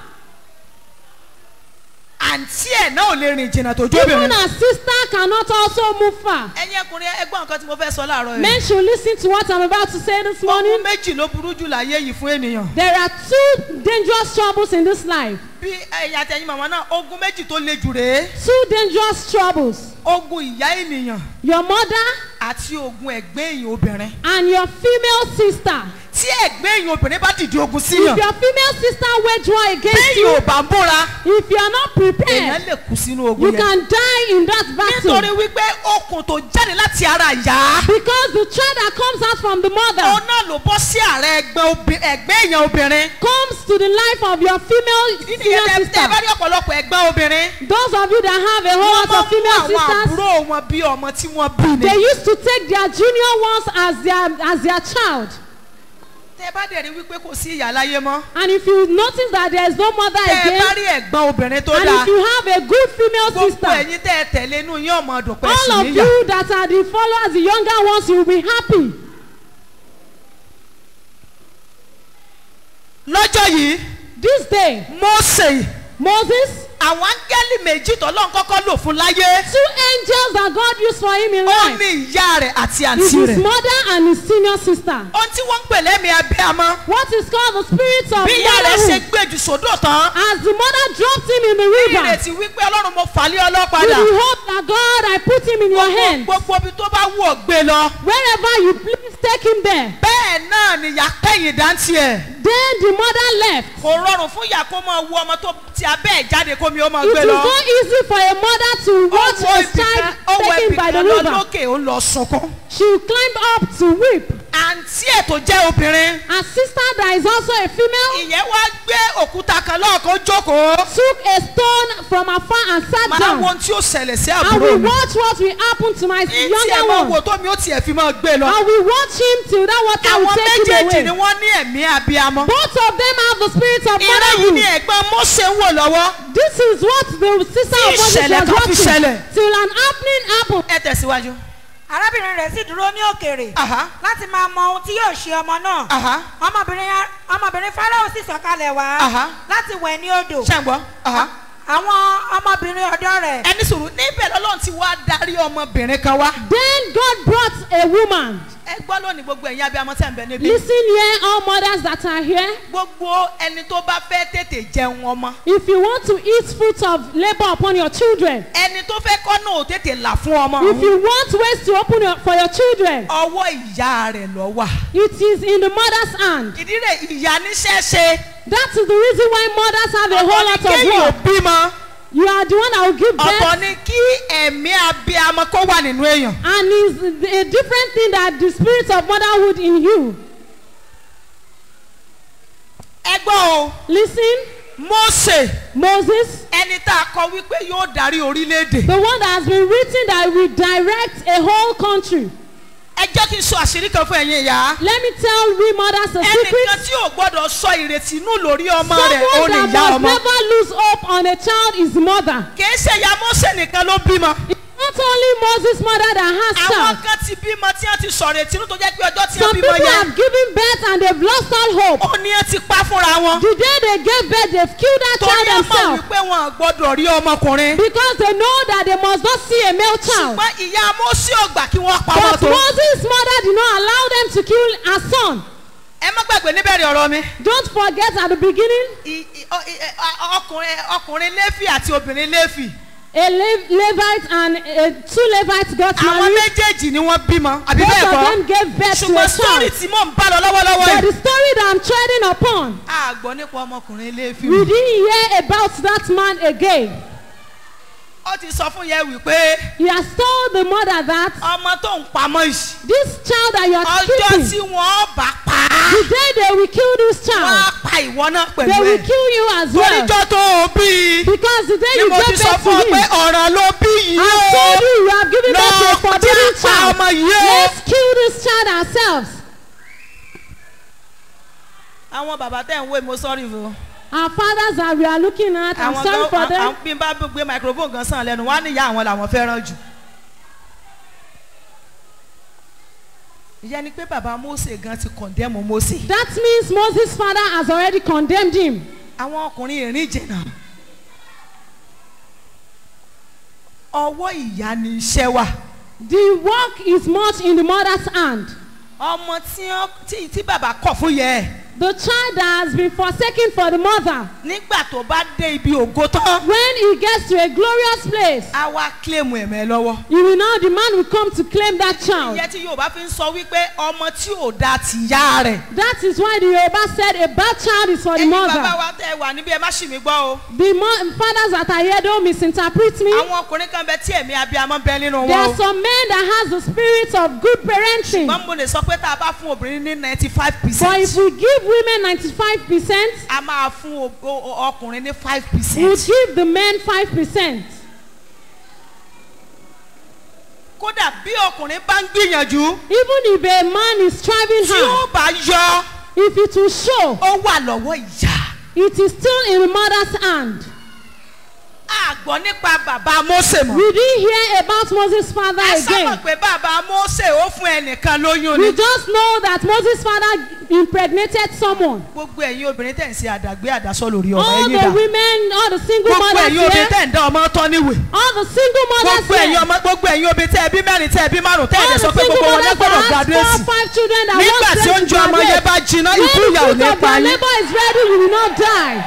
A: àǹtí ẹ̀ náà ò lè rìn jìnnà tó
D: Even
A: jóbìnrin.
D: her sister cannot also move far.
A: ẹ̀yin ẹkùnrin ẹgbọ́n nǹkan tí mo fẹ́ sọ láàárọ̀ yìí.
D: Men should listen to what I'm about to say this morning.
A: ogun méjì ló burú jù láyé yìí fún ènìyàn.
D: There are two dangerous troubles in this life.
A: bí ẹ̀yin àtẹ̀yìn màmá náà ogun méjì tó le jù rèé.
D: Two dangerous troubles.
A: ogun ìyá ènìyàn
D: Your mother
A: àti ogun ẹ̀gbẹ́ èèyàn obìnrin.
D: and your female sister.
A: tí ẹ̀gbẹ́ èèyàn obìnrin bá dìde ogun
D: If
A: síyàn.
D: your female sister wage war against
A: bẹ́ẹ̀
D: you,
A: yóò bá ń bóra.
D: if you are not
A: èèyàn
D: prepared,
A: lè kú sínú ogun
D: you
A: yẹn.
D: can die in that
A: nítorí
D: battle.
A: wípé okùn tó jáde láti ara ìyá.
D: Because the child that comes out from the mother
A: òun náà ló bọ́ sí ààrẹ ẹgbẹ́ obi- ẹgbẹ́ èèyàn obìnrin.
D: comes to the life of your female
A: ìdí
D: female
A: yẹn tẹ bá
D: sister.
A: rí ọ̀pọ̀lọpọ̀ ẹgbẹ́ obìnrin.
D: Those of you that have a whole
A: wọ́n
D: lot
A: máa
D: of
A: mú
D: female
A: àwọn
D: sisters,
A: àbúrò wọn bí ọmọ tí wọ́n bí
D: they
A: ni.
D: used to take their junior ones as their as their child.
A: tẹ bá dẹ̀ rí wípé kò sí ìyá láyé mọ́.
D: And if you notice that there is no mother
A: tẹ
D: again,
A: bá rí ẹ̀gbọ́n obìnrin tó
D: and
A: dáa.
D: if you have a good female
A: gbogbo
D: sister,
A: ẹ̀yin tẹ́ ẹ tẹ̀lé inú yín ọmọ ọdún pẹ́
D: all
A: sí
D: of
A: níyà.
D: you that are the followers, the younger ones, you will be happy.
A: lọ́jọ́ yìí
D: This day,
A: Mósè
D: Moses
A: àwọn áńgẹ́lì méjì tọ́lọ́run kọ́kọ́ lò fún láyé.
D: Two angels that God used for him in
A: ó
D: life.
A: ní ìyá rẹ̀ àti
D: Is
A: àǹtí
D: his
A: rẹ̀.
D: mother and his senior sister.
A: ohun tí wọ́n ń pè lẹ́mí abiyamọ.
D: What is called the spirit of
A: bí ìyá rẹ̀ ṣe
D: motherhood.
A: gbé jù sódò tán.
D: As the mother dropped him in the
A: bí
D: river,
A: ìrètí wípé ọlọ́run mo fà lé
D: with
A: ọlọ́padà.
D: the hope that God, I put him in your hands.
A: gbogbo ibi tó bá wù ọ́ gbé lọ.
D: Wherever you please, take him there.
A: bẹ́ẹ̀ náà nìyá kẹ́yìn dáńtì ẹ̀.
D: Then the mother left.
A: kò rọrùn fún ìyá kó máa wo ọmọ tó ti abẹ́ ẹ̀ jáde kó mi ó máa
D: It
A: gbé
D: is
A: lọ.
D: not easy for a mother to watch
A: Ó wo
D: a
A: ibìkan-
D: child
A: ó wo
D: taken by the
A: ibìkan lọ
D: river.
A: lókè ó lọ sunkún.
D: She climbed up to weep.
A: àǹtí ẹ̀ tó jẹ́ obìnrin.
D: Her sister that is also a female
A: ìyẹn wá gbé òkúta kan lọ́ọ̀kan jókòó.
D: took a stone from afar and sat
A: máa wo
D: down.
A: ohun tí ó ṣẹlẹ̀ sí
D: And
A: àbúrò
D: we
A: mi.
D: watch what will happen to my
A: ní tí ẹ
D: younger
A: máa wo
D: one.
A: tó mi ó tiẹ̀ fi máa gbé lọ.
D: And we watch him till that water will
A: àwọn
D: take him
A: méjèèjì ni
D: away.
A: wọ́n ní ẹ̀mí abiyamọ.
D: Both of them have the spirit of
A: ìrẹ́ yìí ni
D: motherhood.
A: ẹ̀gbọ́n Mósè ń wò lọ́wọ́.
D: This is what the sister
A: Tí
D: of Moses
A: ìṣẹ̀lẹ̀
D: was
A: kan fi
D: watching
A: ṣẹlẹ̀.
D: till an happening happened.
A: ẹ tẹ̀síwájú.
E: arábìnrin rẹ̀ sì dúró ní òkèèrè
A: Aha.
E: láti máa mọ ohun tí yóò ṣe ọmọ náà.
A: Aha.
E: ọmọbìnrin ọmọbìnrin Fáráò sì sọ̀kalẹ̀ wá
A: Aha.
E: láti wẹ̀ ní odò.
A: ṣé ń gbọ́. Aha.
E: àwọn ọmọbìnrin ọ̀dọ́ rẹ̀
A: ẹni sùúrù níbẹ̀ lọ́lọ́run ti wá darí ọmọbìnrin kan wá.
D: Then God brought a woman.
A: ẹ gbọ́ lónìí gbogbo ẹ̀yin abiyamọ tẹ̀ ń bẹ níbí.
D: Listen here, all mothers that are here.
A: gbogbo ẹni tó bá fẹ́ tètè jẹun ọmọ.
D: If you want to eat fruit of labor upon your children,
A: ẹni tó fẹ́ kọ́ náà ò tètè là fún ọmọ.
D: if you want ways to open your, for your children,
A: ọwọ́ ìyá rẹ̀ ló wà.
D: it is in the mother's hand.
A: ìdí rẹ̀ ìyá níṣẹ́ ṣe.
D: That is the reason why mothers have a whole lot of
A: kéèyàn
D: work.
A: bímọ.
D: You are the one that will give
A: ọ̀tọ̀
D: birth,
A: ni kí ẹ̀mí abiyamọ kó wà nínú èèyàn.
D: and is a different thing that the spirit of motherhood in you.
A: ẹ gbọ́ o.
D: Listen,
A: Mósè
D: Moses,
A: ẹni tá a kọ wípé yóò darí orílẹ̀-èdè.
D: the one that has been written that will direct a whole country.
A: ẹ jẹ́ kí n sọ àṣírí kan fún ẹ̀yin ìyá.
D: Let me tell we mothers a
A: ẹnìkan
D: secret.
A: tí ò gbọ́dọ̀ sọ ìrètí inú lórí ọmọ rẹ̀ ó
D: Someone
A: ní ìyá
D: that must
A: ọmọ.
D: never lose hope on a child is mother.
A: kìí ṣe ìyá Mósè nìkan ló bímọ.
D: It's not only Moses' mother that has
A: àwọn
D: child.
A: kan ti bímọ tí wọ́n ti sọ̀rọ̀ ètí inú tó jẹ́ pé ọjọ́ tí
D: Some
A: wọ́n
D: people
A: bímọ yẹn.
D: have given birth and they've lost all hope.
A: ó ní ẹ ti pa fúnra wọn.
D: The day they gave birth, they've killed that
A: torí
D: child
A: ẹ mọ̀
D: themselves
A: wípé wọn ò gbọ́dọ̀ rí ọmọkùnrin.
D: because they know that they must not see a male child.
A: ṣùgbọ́n ìyá Mósè ò gbà kí wọ́n pa wọn
D: But
A: tó.
D: Moses' mother did not allow them to kill her son.
A: ẹ má gbàgbé níbẹ̀rẹ̀ ọ̀rọ̀ mi.
D: Don't forget at the beginning,
A: I- I- ọ- I- ọ- ọkùnrin ọkùnrin Léfì àti obìnrin Léfì.
D: a Le- Levite and uh, two Levites got
A: àwọn
D: married.
A: méjèèjì ni wọ́n bímọ àbí
D: Both
A: bẹ́ẹ̀
D: of them
A: kọ́.
D: gave birth to a
A: ṣùgbọ́n sórí
D: child.
A: tí mò ń bá lọ lọ́wọ́lọ́wọ́
D: But
A: yìí.
D: the story that I'm treading upon,
A: a gbọ́ nípa ọmọkùnrin Léfì.
D: we didn't hear about that man again.
A: ó ti sọ fún yẹn wípé
D: He has told the mother that
A: ọmọ tó ń pamọ́ yìí.
D: this child that you are
A: ọjọ́
D: keeping,
A: tí wọ́n bá pa á.
D: the day they will kill this
A: wọ́n
D: child,
A: á pa ìwọ náà
D: they
A: pẹ̀lú
D: will
A: ẹ̀.
D: kill you as well.
A: toríjọ́ tó o bí i.
D: Because the day
A: ni
D: you
A: mo ti
D: gave
A: sọ
D: birth to
A: fún ọ pé
D: him,
A: ọ̀ràn ló bí yìí
D: I
A: o.
D: told you you have given birth to a
A: lọ
D: forbidden
A: jẹ́ pa
D: child.
A: ọmọ yìí o.
D: Let's kill this child ourselves.
A: àwọn bàbá tẹ̀ ń wé mo sọ́rí fún.
D: Our fathers that we are looking at, I'm
A: àwọn
D: sorry for
A: gan
D: them.
A: àwọn bí n bá gbé microphone gan sàn lẹ́nu wọ́n á ní ìyá àwọn làwọn fẹ́ràn jù. ìyẹn ni pé bàbá Mósè gan ti condemn Mósè.
D: That means Moses' father has already condemned him.
A: àwọn ọkùnrin ìrìn jìnnà. ọwọ́ ìyá ni iṣẹ́ wà.
D: The work is much in the mother's hand.
A: ọmọ tí ó- tí tí bàbá kọ̀ fún yẹ.
D: The child that has been forsaken for the mother,
A: nígbà tó bá dé ibi ògo tán.
D: when he gets to a glorious place,
A: á wá claim ẹ̀mẹ́ lọ́wọ́.
D: you will now, the man will come to claim that child.
A: ìyẹn tí Yorùbá fi ń sọ wípé ọmọ tí ò da tìyá rẹ̀.
D: That is why the Yoruba said a bad child is for the
A: ẹ̀yin bàbá
D: mother.
A: wa tẹ́ ẹ wà níbí ẹ má ṣì mí gbọ́ o.
D: The mo- fathers that are here don't misinterpret me.
A: àwọn ọkùnrin kan bẹ tí ẹ̀mí abiyamọ bẹ nínú
D: There
A: wọn
D: are
A: o.
D: some men that has the spirit of good parenting.
A: wọ́n mo lè sọ pé tá a bá fún obìnrin ní ninety five
D: But if
A: percent.
D: we give women ninety-five percent,
A: a máa fún o- o- ọkùnrin ní five
D: we will
A: percent.
D: give the men five percent.
A: kódà bí ọkùnrin bá ń gbìyànjú
D: Even if a man is striving
A: tí ó
D: hard,
A: bá yọ
D: if it will show,
A: ó wà lọ́wọ́ ìyá.
D: it is still in the mother's hand.
A: a àgbọ̀ nípa bàbá Mósè mọ́.
D: We didn't hear about Moses' father
A: ẹ sábà
D: again.
A: pé bàbá Mósè ó fún ẹnìkan lóyún ni.
D: We just know that Moses' father impregnated someone.
A: gbogbo ẹ̀yin obìnrin tẹ̀ ń ṣe àdàgbé àdásọ lórí ọmọ
D: All
A: ẹ̀yin
D: the
A: dà.
D: women, all the single
A: gbogbo
D: mothers
A: ẹ̀yin obìnrin
D: here,
A: tẹ̀ ń dá ọmọ tọ́ níwèé.
D: all the single mothers
A: gbogbo ẹ̀yin
D: here,
A: ọmọ gbogbo ẹ̀yin obìnrin tẹ̀ ẹbí mẹ́rin tẹ̀ ẹbí márùn tẹ̀
D: all
A: ẹ̀dẹ̀
D: the
A: sọ pé
D: single
A: gbogbo wọn
D: mothers
A: lẹ́gbọ̀dọ̀
D: that have
A: graduate.
D: four, five children that
A: nígbà
D: want
A: tí
D: them to
A: oúnjẹ ọmọ yẹn
D: graduate.
A: bá jiná
D: When
A: ikú
D: the
A: ìyà ò
D: fruit
A: ní
D: of
A: pa
D: your
A: yín.
D: labor is ready, you will not die.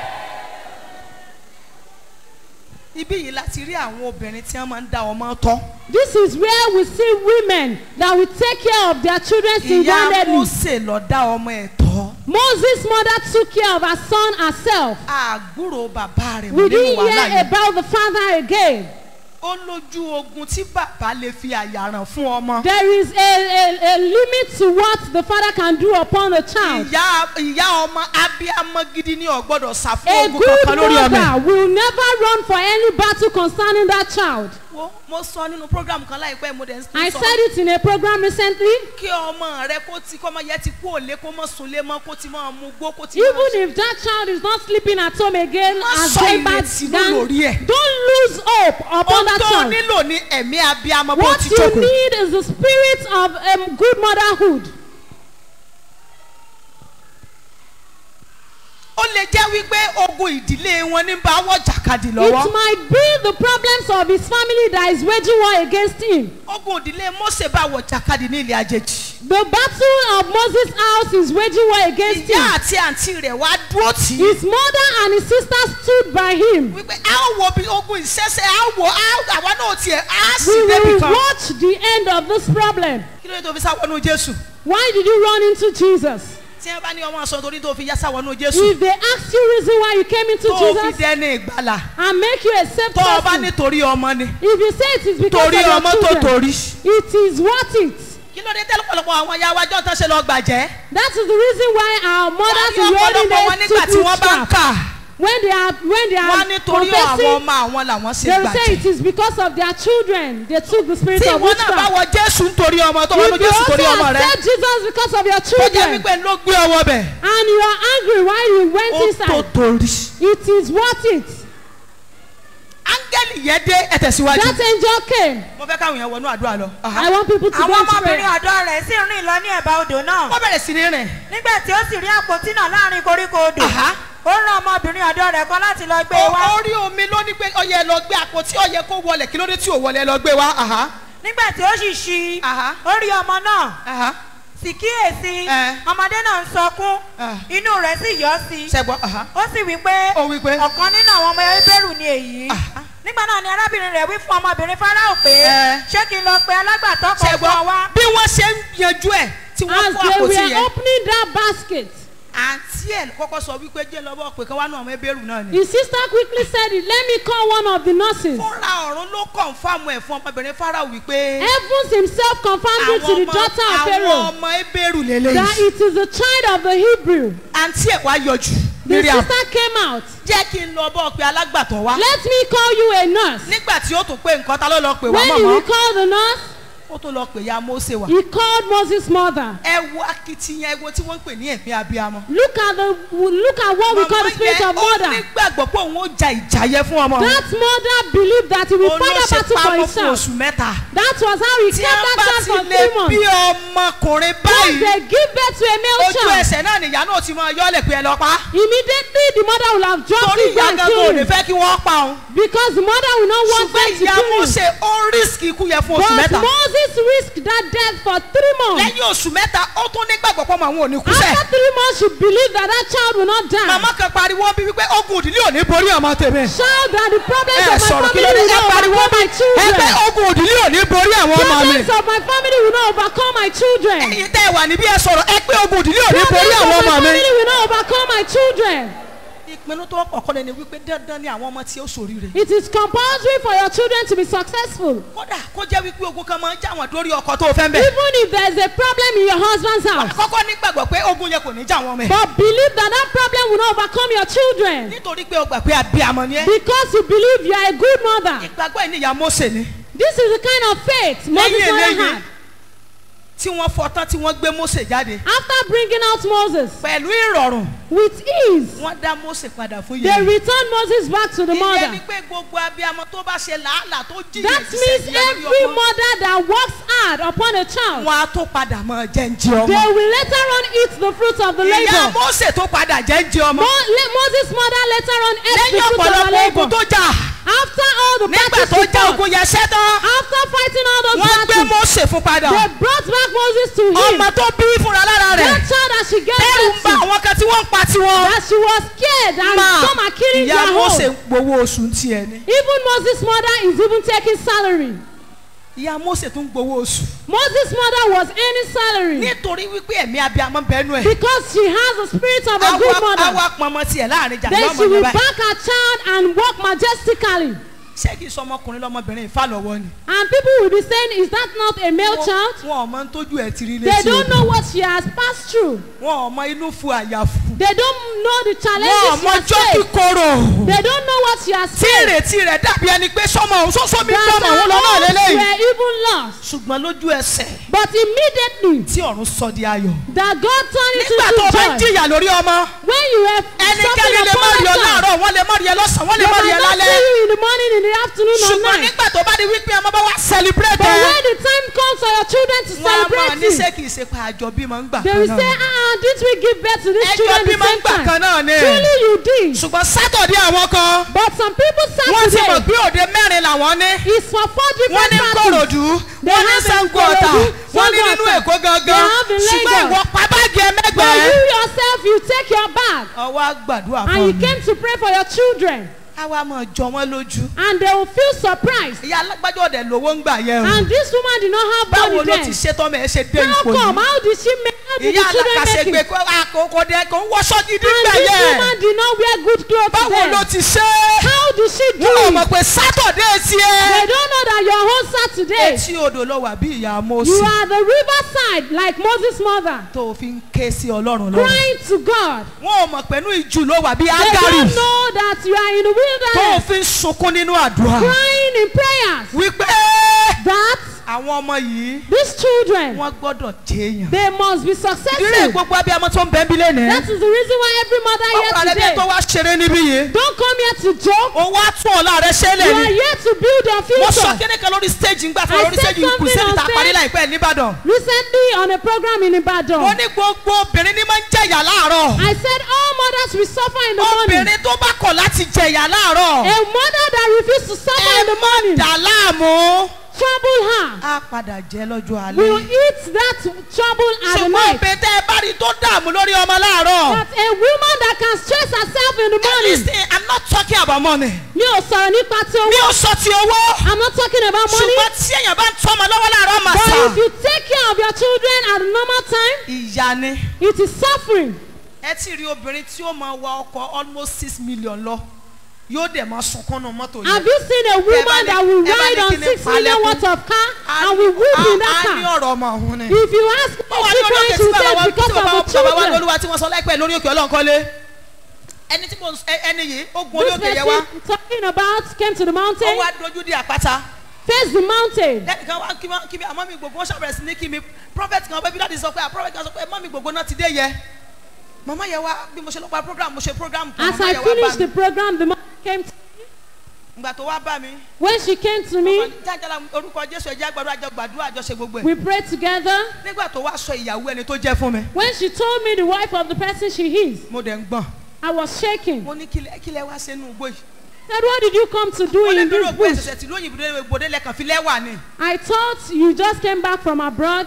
A: ibí yìí láti rí àwọn obìnrin tí wọ́n máa ń dá ọmọ tọ́.
D: This is where we see women that will take care of their children
A: ìyá
D: single-handedly.
A: Mósè lọ dá ọmọ ẹ̀ tọ́.
D: Moses' mother took care of her son herself.
A: àgbúrò bàbá rẹ̀
D: We
A: nínú
D: didn't
A: wàhálà
D: hear
A: yẹn.
D: about the father again.
A: ó lójú ogun tí bàbá lè fi àyà ràn fún ọmọ.
D: There is a, a, a limit to what the father can do upon a child.
A: ìyá ìyá ọmọ abiyamọ gidi ni ò gbọ́dọ̀ sá fún
D: A
A: ogun
D: good
A: kankan lórí ọmọ ẹ̀.
D: mother will never run for any battle concerning that child.
A: wo mo sọ nínú program kan láìpẹ́ mo dẹ̀ ń
D: I
A: sọ
D: said it in a program recently.
A: kí ọmọ rẹ kó ti kọ́mọ yẹn ti kú òlé kó mọ̀ sunlé mọ́ kó ti máa mú gbó kó ti máa.
D: Even if that child is not sleeping at home again
A: Má
D: and
A: sọ
D: going back
A: ìrètí
D: down,
A: lórí ẹ̀.
D: don't lose hope upon
A: ohun
D: that
A: tó
D: child.
A: nílò ní ẹ̀mí abiyamọ bó
D: What
A: ti
D: you
A: jókòó.
D: need is the spirit of um, good motherhood.
A: ó lè jẹ́ wípé ogun ìdílé wọn ní bá wọ́n jàkadì
D: It
A: lọ́wọ́.
D: might be the problems of his family that is waging war against him.
A: ogun ìdílé Mósè bá wọ́n jàkadì ní ilé àjèjì.
D: The battle of Moses' house is waging war against
A: ìyá
D: him.
A: àti àǹtí rẹ̀ wá dúró tì í.
D: His mother and his sister stood by him.
A: wípé a ó wo bí ogun ìṣẹ́ṣẹ́ a ó wo a- àwa náà tiẹ̀ á sì
D: We
A: débi
D: will
A: kan.
D: watch the end of this problem.
A: kí ló dé tó fi sáwọnú Jésù.
D: Why did you run into Jesus?
A: tí wọ́n bá ní ọmọ sọ torí tó fi yá sáwọnú Jésù.
D: If they ask you reason why you came into
A: tó o fi
D: Jesus
A: dẹ́ni ìgbàlà.
D: and make you a safe
A: tó o bá
D: person,
A: nítorí ọmọ ni.
D: if you say it is because
A: torí
D: of your
A: ọmọ tó
D: children,
A: torí.
D: it is worth it.
A: kí ló dé tẹ́lẹ̀ pọ̀lọpọ̀ àwọn ìyá wa jọ́ tán ṣe lọ gbàjẹ́.
D: That is the reason why our mothers
A: wọ́n
D: in
A: ní
D: the olden
A: ọ̀pọ̀lọpọ̀ wọn
D: days
A: nígbà
D: took
A: tí wọ́n bá ń
D: witchcraft.
A: kà.
D: When they are when they
A: wọ́n
D: are
A: ní torí àwọn
D: confessing,
A: ọmọ àwọn làwọn ṣe
D: they will say it
A: gbàjẹ́.
D: is because of their children. They took the spirit
A: tí
D: of
A: ìwọ náà bá
D: witchcraft.
A: wọ Jésù nítorí ọmọ tó wọnú
D: If you
A: Jésù
D: also
A: torí ọmọ rẹ.
D: accept Jesus because of your
A: tó jẹ́
D: children
A: wípé ló gbé ọwọ́ bẹ̀.
D: and you are angry while you went
A: ó tó
D: inside,
A: torí.
D: it is worth it.
A: áńgẹ́lì yẹn dé ẹ tẹ̀síwájú.
D: That angel came.
A: mo fẹ́ káwọn èèyàn wọnú àdúrà lọ.
D: I want people to go
E: àwọn
D: into
E: ọmọbìnrin
D: prayer.
E: ọ̀dọ́ rẹ̀ sì rìn lọ ní ẹ̀bá odò náà.
A: wọ́n bẹ̀rẹ̀ sí ní rìn.
E: nígbà tí ó sì rí àpótí náà láàrin koríko odò.
A: Aha.
E: ó rán ọmọbìnrin ọ̀dọ́ rẹ̀ kan láti lọ gbé e wá.
A: orí omi ló ní pé ọyẹ lọ gbé àpótí ọyẹ kó wọlé kí ló dé tí ò wọlé lọ gbé wá. Aha.
E: nígbà tí ó sì ṣí
A: Aha.
E: ó rí ọmọ náà
A: Aha.
E: sì kíyèsí
A: Eh.
E: ọmọdé náà ń sọkún
A: Ah.
E: inú rẹ̀ sì yọ́ sí i
A: ṣẹ́gbọ́n. Aha.
E: ó sì wí pé
A: Ó wí pé.
E: ọ̀kan nínú àwọn ọmọ Hébérù ni èyí.
A: Ah.
E: nígbà náà ni arábìnrin rẹ̀ wí fún ọmọbìnrin Fáráò pé
A: Eh.
E: ṣé kí n lọ pe alágbàtọ́ kan fún ọ
A: ṣẹ́gbọ́n
E: wá.
A: bí wọ́n ṣe ń yanjú ẹ̀ tí wọ́n
D: As
A: kó
D: they
A: àpótí
D: were
A: yẹn.
D: opening that basket,
A: àǹtí ẹ̀ kọ́kọ́ sọ wípé jẹ́ lọ́wọ́ pé kán wá náà ọmọ Hébérù náà ni.
D: his sister quickly said, "Let me call one of the nurses."
A: fúnra ọ̀run ló kọ̀ǹfàmù ẹ̀ fún ọmọbìnrin Fáráò wípé
D: Heavens himself confirmed it to the daughter of
A: àwọn
D: Pharaoh
A: ọmọ Hébérù
D: that
A: lélẹ́yìí.
D: it is the child of the Hebrew.
A: àǹtí ẹ̀ wá yọjú.
D: The
A: Miriam
D: sister came out.
A: jẹ́ kí n lọ bọ́ pé alágbàtọ́ wá.
D: Let me call you a nurse.
A: nígbà tí ó tún pé nǹkan ta ló lọ pè wá
D: When he
A: mọ̀mọ́.
D: will call the nurse,
A: ó tún lọ pè ya Mósè wá.
D: he called Moses' mother.
A: ẹ wo akitiyan ẹ wo tí wọ́n ń pè ní ẹ̀mí abiyamọ.
D: Look at the look at what we call the spirit of
A: ó
D: mother.
A: nígbàgbọ́ pé òun ó ja ìjà yẹn fún ọmọ.
D: That mother believed that he will
A: òun
D: fight
A: ló
D: a
A: ṣe
D: battle for
A: pamọ́ fún
D: himself.
A: oṣù mẹ́ta.
D: That was how he
A: tí
D: kept
A: a
D: that
A: bá
D: child
A: ti
D: for
A: lè
D: three
A: bí
D: months.
A: ọmọkùnrin
D: Once
A: báyìí
D: they give birth to a male
A: ojú
D: child,
A: ẹsẹ̀ náà nìyá náà ti máa yọ́lẹ̀ pé ẹ lọ pa.
D: immediately the mother will have dropped
A: torí
D: his
A: ìyá
D: and
A: gangan ò
D: killed
A: ní
D: him.
A: fẹ́ kí wọ́n pa òun.
D: Because the mother will not want
A: ṣùgbọ́n
D: them to
A: ìyá
D: kill him.
A: Mósè ó rísíkì ikú yẹn fún oṣù
D: But
A: mẹ́ta.
D: Moses risked that death for three months.
A: lẹ́yìn oṣù mẹ́ta ó tún nígbàgbọ́ pé ọmọ àwọn ò ní kú sẹ́.
D: After three months, she believed that that child will not die.
A: màmá kan pariwo bí wípé ogun òdìlé ò ní borí ọmọ tèmi.
D: Shout that the problems
A: ẹ
D: of my
A: sọ̀rọ̀ kí
D: family
A: ló dé
D: will
A: ẹ
D: not
A: pariwo
D: overcome
A: bí
D: my children.
A: ẹgbẹ́ ogun òdìlé ò ní borí àwọn ọmọ mi.
D: Problems of my family will not overcome my children.
A: ẹ̀yin tẹ́ ẹ wà níbí ẹ sọ̀rọ̀ ẹ pé ogun òdìlé ò ní borí
D: Problems
A: àwọn
D: of
A: ọmọ
D: my
A: mi.
D: family will not overcome my children.
A: ìpinnu tó kọ̀ọ̀kan lẹ́ni wípé dandan ni àwọn ọmọ tí ó ṣoríire.
D: It is compulsory for your children to be successful.
A: kódà kó jẹ́ wípé ogun kan máa ń já wọn dórí ọkọ tó fẹ́ ń bẹ̀.
D: Even if there is a problem in your husband's house.
A: kọ́kọ́ nígbàgbọ́ pé ogun yẹn kò ní já wọn mẹ́.
D: But believe that that problem will not overcome your children.
A: nítorí pé o gbà pé abiyamọ ni ẹ́.
D: Because you believe you are a good mother.
A: ìgbàgbọ́ ẹ̀ ní ìyá Mósè ni.
D: This is the kind of faith Moses
A: Lẹ́yìn
D: mother
A: eléyìí,
D: had.
A: tí wọ́n fọ tán tí wọ́n gbé Mósè jáde.
D: After bringing out Moses
A: pẹ̀lú ìrọ̀rùn
D: with ease,
A: wọ́n dá Mósè padà fún
D: they
A: yẹn.
D: returned Moses back to the
A: ìyẹn
D: mother.
A: ni pé gbogbo abiyamọ tó bá ṣe làálàá tó jìyà
D: That means every mother that works hard upon a child,
A: wọn á tó padà mọ jẹ́ǹjẹ́
D: they
A: ọmọ.
D: will later on eat the fruit of the
A: ìyá
D: labor.
A: Mósè tó padà jẹ́ǹjẹ́ ọmọ.
D: Mo- Le- Moses' mother later on ate the
A: lẹ́yìn
D: fruit of her
A: ọ̀pọ̀lọpọ̀
D: labor.
A: ogun tó jà
D: After all the
A: nígbà
D: battles
A: tó
D: she
A: já
D: fought,
A: ogun yẹn ṣẹ́ tán
D: after fighting all those
A: wọ́n gbé
D: battles,
A: Mósè fún padà.
D: they brought back Moses to him.
A: ọmọ tó bí fúnra lára rẹ̀
D: That child that she gave
A: bẹ́ẹ̀rù ń
D: birth
A: bá
D: to,
A: àwọn kan tí wọ́n ń pa tiwọn.
D: that she was scared and
A: máa
D: some are killing
A: ìyá
D: their
A: Mósè
D: own.
A: ń gbowó oṣù ń tiẹ̀ ni.
D: Even Moses' mother is even taking salary.
A: ìyá Mósè tún gbowó oṣù.
D: Moses' mother was earning salary
A: nítorí wípé ẹ̀mí abiyamọ bẹnu ẹ̀.
D: because she has the spirit of a good
A: àwa
D: mother.
A: àwa pọnmọ tiẹ̀ láàrin jà
D: Then
A: lọ́mọ
D: she will
A: yẹn báyìí.
D: back her child and walk majestically.
A: ṣé kì í sọ ọmọkùnrin lọmọbìnrin ìfà lọ́wọ́ ni.
D: And people will be saying, is that not a male child?
A: wọn ò mọ tójú ẹ̀ ti rí
D: They
A: létí
D: don't
A: o.
D: know what she has passed through.
A: wọn ò mọ inú fu àyàfu.
D: They don't know the
A: wọn ò
D: challenges she
A: mọ
D: has
A: jọ́
D: faced.
A: kíkorò.
D: They don't know what she has
A: tí
D: faced.
A: ìrètí rẹ̀ dàbí ẹni pé sọmọ òun sọ́sọ́ mi
D: That
A: gbọ́mọ òun
D: her
A: lọ́nà
D: hopes
A: lélẹ́yìí.
D: were even lost.
A: ṣùgbọ́n lójú ẹsẹ̀
D: But immediately
A: tí ọ̀run sọ di ayọ̀.
D: that God turned it
A: nígbà tó o bá ń
D: into joy.
A: jìyà lórí ọmọ
D: When you have
A: ẹnikẹ́ni
D: something
A: lè má
D: upon
A: rí ọ
D: that child,
A: láàárọ̀ wọ́n lè má rí ẹ lọ́sàn-án wọ́n lè
D: they
A: má rí ẹ
D: might not
A: lálẹ́.
D: see you in the morning, in the afternoon, or
A: ṣùgbọ́n
D: night.
A: nígbà tó bá di wípé ọmọ bá wá celebrate
D: But
A: ẹ.
D: when the time comes for your children to
A: wọ́n á máa
D: celebrate
A: ní
D: you,
A: ṣé kì í ṣe pé àjọ bímọ ń gbà
D: they
A: kan
D: will say,
A: náà.
D: ah, didn't we give birth to these
A: ẹjọ́
D: children at the
A: bímọ ń
D: same
A: gbà kan
D: time?
A: náà ni.
D: Truly you did.
A: ṣùgbọ́n sátọ̀dé àwọn kan
D: But some people
A: wọ́n ti mọ̀
D: Saturday
A: pé òde mẹ́rin làwọn ní.
D: is for four
A: wọ́n
D: different
A: ní
D: parties.
A: Kòròdú
D: They
A: wọ́n ní
D: have in
A: Ṣàngó Ọ̀tà
D: Kòròdú,
A: wọ́n ní
D: Ṣàngó
A: nínú
D: Ọ̀tà.
A: Èkó gangan
D: They have in
A: ṣùgbọ́n
D: Lagos.
A: ìwọ pa báàgì ẹ
D: But
A: mẹ́gbẹ̀ẹ́.
D: you yourself, you take your bag
A: ọwọ́ àgbàdua
D: and you
A: fún mi.
D: came to pray for your children.
A: àwa máa jọ wọ́n lójú.
D: And they will feel surprised.
A: ìyá alágbájọ ọ̀dẹ̀ lówó ń gbà yẹn o.
D: And this woman did not have
A: báwo
D: money
A: ló
D: then.
A: ti ṣe tọ́mọ ẹ ṣe dé
D: How
A: ipò
D: come?
A: yìí.
D: How did she make? How did
A: ìyá
D: the children
A: alákàṣe
D: make
A: gbé
D: it?
A: kó àkókò dẹ kó ń wọṣọ gidi
D: And
A: gbà
D: this
A: yẹn.
D: woman did not wear good clothes
A: báwo
D: then.
A: ló ti ṣe.
D: How did she do
A: wọ́n ò mọ̀
D: it?
A: pé sátọ̀dé
D: They
A: tiẹ̀.
D: don't know that your whole Saturday,
A: etí odò ló wà bí ìyá
D: you
A: Mósè
D: are the riverside like Moses' mother,
A: tó fi ń ké sí Ọlọ́run lọ́rùn.
D: crying to God.
A: wọ́n ò mọ̀ pẹ̀lú ìjù ló wà bí
D: They
A: Ágárì
D: don't know that you are in the
A: tó
D: wilderness,
A: fi ń sunkún nínú àdúrà.
D: crying in prayers.
A: wípé
D: That
A: àwọn ọmọ yìí
D: these children,
A: wọ́n gbọ́dọ̀ jẹ́yàn.
D: they must be
A: ìdílé
D: successful.
A: gbogbo abiyamọ tó ń bẹ bí lẹ́nu.
D: That is the reason why every mother
A: báwo
D: here
A: la lẹ́ni tó
D: today,
A: wá ṣeré níbí yìí.
D: don't come here to joke.
A: ó wá tún ọ̀la rẹ ṣẹlẹ̀
D: You are
A: ni.
D: here to build your
A: mo sọ
D: future.
A: kíní kan lórí stage ńgbà tó
D: I
A: lórí
D: said
A: stage
D: something
A: kùsẹ́ni
D: on
A: tá a parí
D: stage.
A: láìpẹ́ nìbàdàn.
D: Recently on a program in
A: mo
D: Ibadan,
A: ní gbogbo obìnrin ní máa ń jẹ̀yà láàárọ̀.
D: I said all mothers will suffer in the morning.
A: obìnrin tó bá kọ̀ láti jẹ̀yà láàárọ̀.
D: A mother that refuses to suffer
A: ẹ
D: in the
A: má
D: morning,
A: dà láàmú.
D: trouble her,
A: á padà jẹ́ lọ́jọ́
D: will
A: alẹ́.
D: eat that trouble at the
A: ṣùgbọ́n
D: night.
A: obìnrin tẹ́ ẹ bá rí tó dààmú lórí ọmọ láàárọ̀.
D: That a woman that can stress herself in the morning.
A: listen, I'm not talking about money.
D: Mi ò sọ̀rọ̀ nípa ti
A: mi
D: owó.
A: ò sọ ti owó.
D: I'm not talking about money.
A: ṣùgbọ́n tí èèyàn bá ń tọ́ ọmọ lọ́wọ́ láàárọ̀ máa
D: But
A: sà.
D: if you take care of your children at the normal time,
A: ìyá ni.
D: it is suffering.
A: ẹ ti rí obìnrin tí ó máa wa ọkọ̀ almost six million lọ yóò dẹ̀ máa sunkún nù mọ́tò
D: Have
A: yẹn.
D: you seen a woman that will ride on six million worth of car and will weep in that
A: a ní
D: car?
A: ọ̀rọ̀ ọmọ ọ̀hún ni.
D: If you ask me,
A: ó wà ní orí òkè
D: she
A: tí
D: will
A: bàbá wa
D: say
A: tí
D: because
A: bàbá wa
D: of the
A: bàbá wa
D: children.
A: lolúwa tí wọ́n sọ láìpẹ́ lórí òkè ọlọ́nkọ́lé. ẹni tí mo ẹni yìí ó gun orí
D: This
A: òkè yẹn wá
D: person talking about came to the
A: ó
D: mountain,
A: wá dojú di àpáta.
D: face the mountain.
A: lẹ́nìkan wá kí mi kí mi àmọ́ mi gbogbo wọn ṣàbẹ̀rẹ̀ sí ní kí mi prophet kan bẹ́ẹ̀ bí dáàdi sọ pé à prophet kan sọ pé mọ́ mi gbogbo náà ti dé yẹ. màmá yẹn wá bí mo ṣe lọ pa program mo ṣe program kan
D: As
A: màmá
D: I
A: yẹn wá bá
D: finished
A: mi.
D: the program, the mother came to
A: ìgbà tó wá bá mi.
D: when she came to me,
A: jájàlá orúkọ Jésù ẹ̀jẹ̀ àgbàdo àjọ gbàdúrà àjọṣe gbogbo ẹ̀.
D: we prayed together.
A: nígbà tó wá sọ ìyàwó ẹni tó jẹ́ fún mi.
D: When she told me the wife of the person she is,
A: mo dẹ̀ ń gbọ̀n.
D: I was shaking.
A: mo ní kílẹ̀ kílẹ̀ wá sínú igbó yìí.
D: Said, what did you come to do
A: mo lè
D: in
A: dúró
D: this
A: pé
D: bush?
A: ẹ̀sẹ̀sẹ̀ tí lóyìnbó bòde lẹ́kàn fi lẹ́wà ni.
D: I thought you just came back from abroad.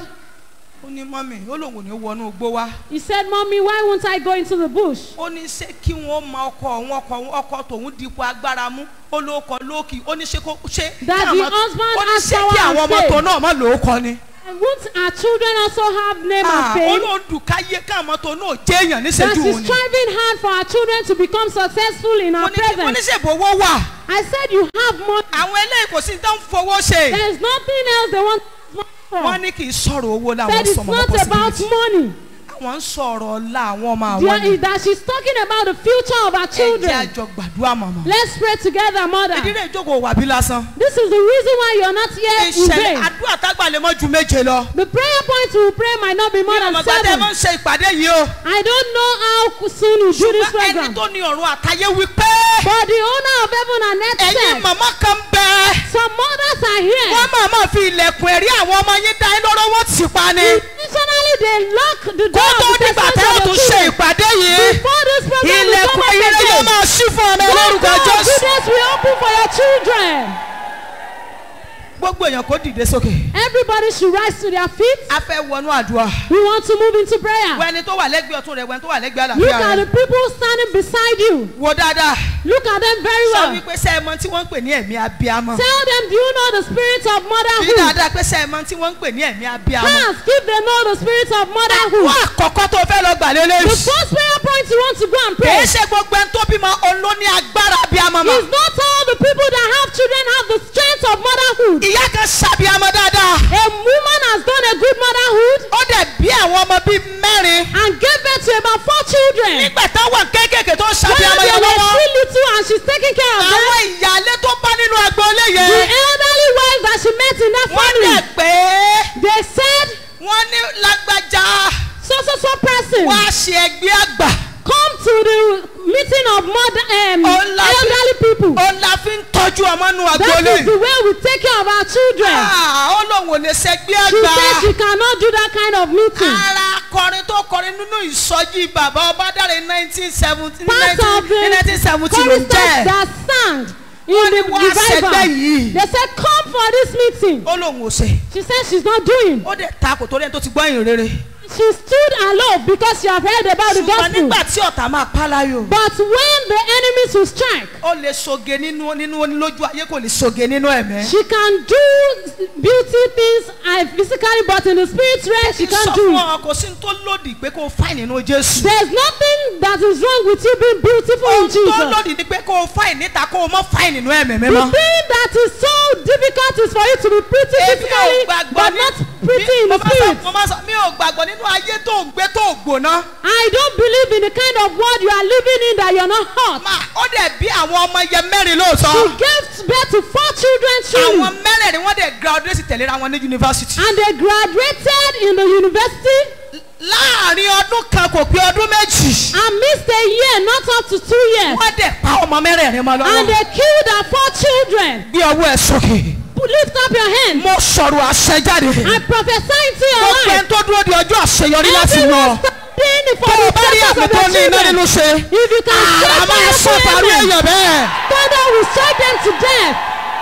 A: ó ní mọ́mì ó lòun ò ní wọnú igbó wá.
D: He said, Mommy, why won't I go into the bush?
A: ó ní ṣé kí wọ́n mọ ọkọ òun ọkọ òun ọkọ tòun dípò agbára mú ó ló kọ lóòkì ó ní ṣe kó ṣe.
D: That
A: kí
D: the
A: àwọn-
D: husband
A: ó ní
D: has
A: ṣé
D: power
A: kí
D: and
A: àwọn ọmọ
D: faith.
A: tó náà má lòó kọ ni.
D: And won't our children also have name
A: Ah,
D: and fame?
A: olóòdù káyé káwọn tó náà jéèyàn
D: That
A: níṣẹ́jú
D: is
A: òun ni.
D: striving hard for our children to become successful in
A: mo
D: our
A: ní kí- mo ní
D: presence.
A: ṣèbò owó wà.
D: I said, you have money.
A: àwọn eléyìí kò sí ní tán fowó ṣe.
D: There is nothing else they want money for.
A: wọ́n ní kì í sọ̀rọ̀ owó
D: Said
A: láwọn
D: it's
A: sọmọ
D: not about
A: possibility.
D: money.
A: àwọn wọ́n ń sọ̀rọ̀ ọ̀la àwọn ọmọ
D: There
A: àwọn ni.
D: is that she's talking about the future of our
A: ẹ jẹ́
D: children.
A: àjọ gbàdúrà mọ̀mọ́.
D: Let's pray together, mother.
A: ìdílé ìjókòó wà bí lásán.
D: This is the reason why you're not here in
A: ìṣẹ̀lẹ̀
D: vain.
A: àdúrà tágbà lè mọ́ ju méje lọ.
D: The prayer points we will pray might not be more
A: bí
D: than
A: ọmọ gbàdé
D: seven.
A: máa ń ṣe ìpàdé yìí o.
D: I don't know how soon you do this
A: ṣùgbọ́n ẹni
D: program.
A: tó ní ọ̀run àtayé wí pé
D: But the owner of heaven and earth
A: ẹ̀yin
D: said,
A: màmá kan bẹ́ẹ̀.
D: some mothers are here.
A: wọ́n máa máa fi ilẹ̀kùn ẹ̀rí àwọn ọmọ yín dá yín lọ́rọ́ wọ́n ti pa ni.
D: Intentionally they lock the
A: kó
D: door
A: tó
D: of the
A: dìgbà
D: presence
A: tẹ́ ò
D: of
A: tún
D: your
A: ṣe
D: children.
A: ìpàdé yìí.
D: Before this program will
A: ilẹ̀kùn
D: come
A: ìrere
D: up
A: yóò
D: again,
A: máa ṣí fún ọmọ
D: the
A: lórúkọ
D: door of
A: Jésù.
D: goodness will open for your children.
A: gbogbo èèyàn kò dìde sókè.
D: Everybody should rise to their feet.
A: a fẹ́ wọnú àdúrà.
D: We want to move into prayer.
A: wẹ́ni tó wà lẹ́gbẹ̀ẹ́ ọ̀tún rẹ̀ wẹ́ni tó wà lẹ́gbẹ̀ẹ́
D: Look
A: àlàáfíà
D: at
A: rẹ̀.
D: the people standing beside you.
A: wo dáadáa.
D: Look at them very
A: sọ
D: well.
A: wípé sẹ́ ẹ mọ tí wọ́n ń pè ní ẹ̀mí abiyamọ.
D: Tell them, do you know the spirit of
A: bí
D: motherhood?
A: dáadáa pé sẹ́ ẹ mọ tí wọ́n ń pè ní ẹ̀mí abiyamọ.
D: Ask if they know the spirit of motherhood.
A: wọ́n àkọ́kọ́ tó fẹ́ lọ gbà
D: The
A: lélẹ́yìí.
D: first prayer point you want to go and
A: kìí
D: pray.
A: ṣe gbogbo ẹni tó bímọ olóní agbára abiyamọ mọ.
D: It's not all the people that have children have the strength of motherhood.
A: ìyá kan ṣàbíamọ dáadáa.
D: A woman has done a good motherhood
A: ó dẹ̀ bí àwọn ọmọ bíi mẹ́rin.
D: and gave birth to about four children.
A: nígbà táwọn kéékèèké tó
D: While
A: ṣàbíamọ
D: they
A: yẹn
D: were
A: lọ́wọ́.
D: still little and she's taking care of them,
A: àwọn ìyáálé tó bá nínú agboolé
D: the
A: yẹn.
D: elderly wives that she met in that
A: wọ́n
D: family,
A: dẹ̀ pé
D: they said,
A: wọ́n ní lágbájá
D: so so so person,
A: wá ṣe ẹgbẹ́ àgbà.
D: come to the meeting of mother, um,
A: Ọlá fi-
D: elderly people.
A: ó la fi ń tọ́jú ọmọ nínú
D: That
A: agboolé.
D: is the way we take care of our children.
A: Ah, ó lóun ò lè ṣẹgbẹ́
D: She
A: àgbà.
D: said she cannot do that kind of meeting.
A: ara akọrin tó kọrin nínú ìsọjí bàbá Ọbádáre nineteen seventy
D: Part of the
A: nineteen seventy ló
D: choristers
A: jẹ́.
D: that sang in
A: Wọ́n
D: the
A: ní wá ṣẹgbẹ́
D: revival.
A: yìí.
D: They said, come for this meeting.
A: ó lóun ò ṣe.
D: She said she's not doing.
A: ó dẹ̀ ta kò tó lẹ́ni tó ti gbọ́ ìyìn rere.
D: She stood alone because she had heard about the
A: ṣùgbọ́n
D: gospel.
A: nígbà tí ọ̀tá máa pa láyò.
D: But when the enemies will strike,
A: ó lè soge nínú nínú lójú ayé kò lè soge nínú ẹ̀mẹ́.
D: she can do beauty things uh, physically, but in the spirit realm, she
A: sọ
D: can't
A: fún
D: do.
A: ọ kò sí ní tó lòdì pé kó o fáìn nínú Jésù.
D: There's nothing that is wrong with you being beautiful in
A: ohun tó
D: Jesus.
A: lòdì ni pé kó o fáìn níta kó o mọ́ fáìn nínú ẹ̀mẹ́
D: The
A: mímọ́.
D: thing that is so difficult is for you to be pretty
A: èmi ò
D: physically,
A: gbàgbọ́
D: but
A: ní
D: not pretty in
A: mo
D: the
A: máa sọ-
D: spirit.
A: mo máa sọ mi ò gbàgbọ́ nínú ayé tó ń gbé tó gbóná.
D: I don't believe in the kind of world you are living in that you're not hot.
A: máa ó dẹ̀ bí àwọn ọmọ yẹn mẹ́rin
D: She
A: lóòótọ́.
D: gave birth to four children truly,
A: àwọn mẹ́rẹ̀ẹ̀rin wọ́n dẹ̀ graduate tẹ̀léra wọn ní yunifásitì.
D: and they graduated in the university
A: láàrin ọdún kan kò pé ọdún méjì.
D: and missed a year, not up to two years.
A: wọ́n dẹ̀ pa ọmọ mẹ́rẹ̀ẹ̀rin mọ́
D: And
A: lọ́wọ́.
D: they killed her four children.
A: bí ọwọ́ ẹ̀ sókè.
D: Lift up your hand.
A: mo sọ̀rọ̀ àṣẹ jáde.
D: I prophesy into your
A: gbogbo ẹni
D: life.
A: tó dúró di ọjọ́ àṣeyọrí láti
D: Everyone
A: lọ.
D: standing for
A: tó o
D: the
A: bá rí
D: success
A: àmì
D: of
A: tó
D: your
A: ní iná
D: children.
A: nínú ṣe.
D: If you can
A: àrà
D: strike
A: máa
D: fire
A: sọ
D: for
A: parí
D: them,
A: èèyàn bẹ́ẹ̀.
D: Father will strike them to death.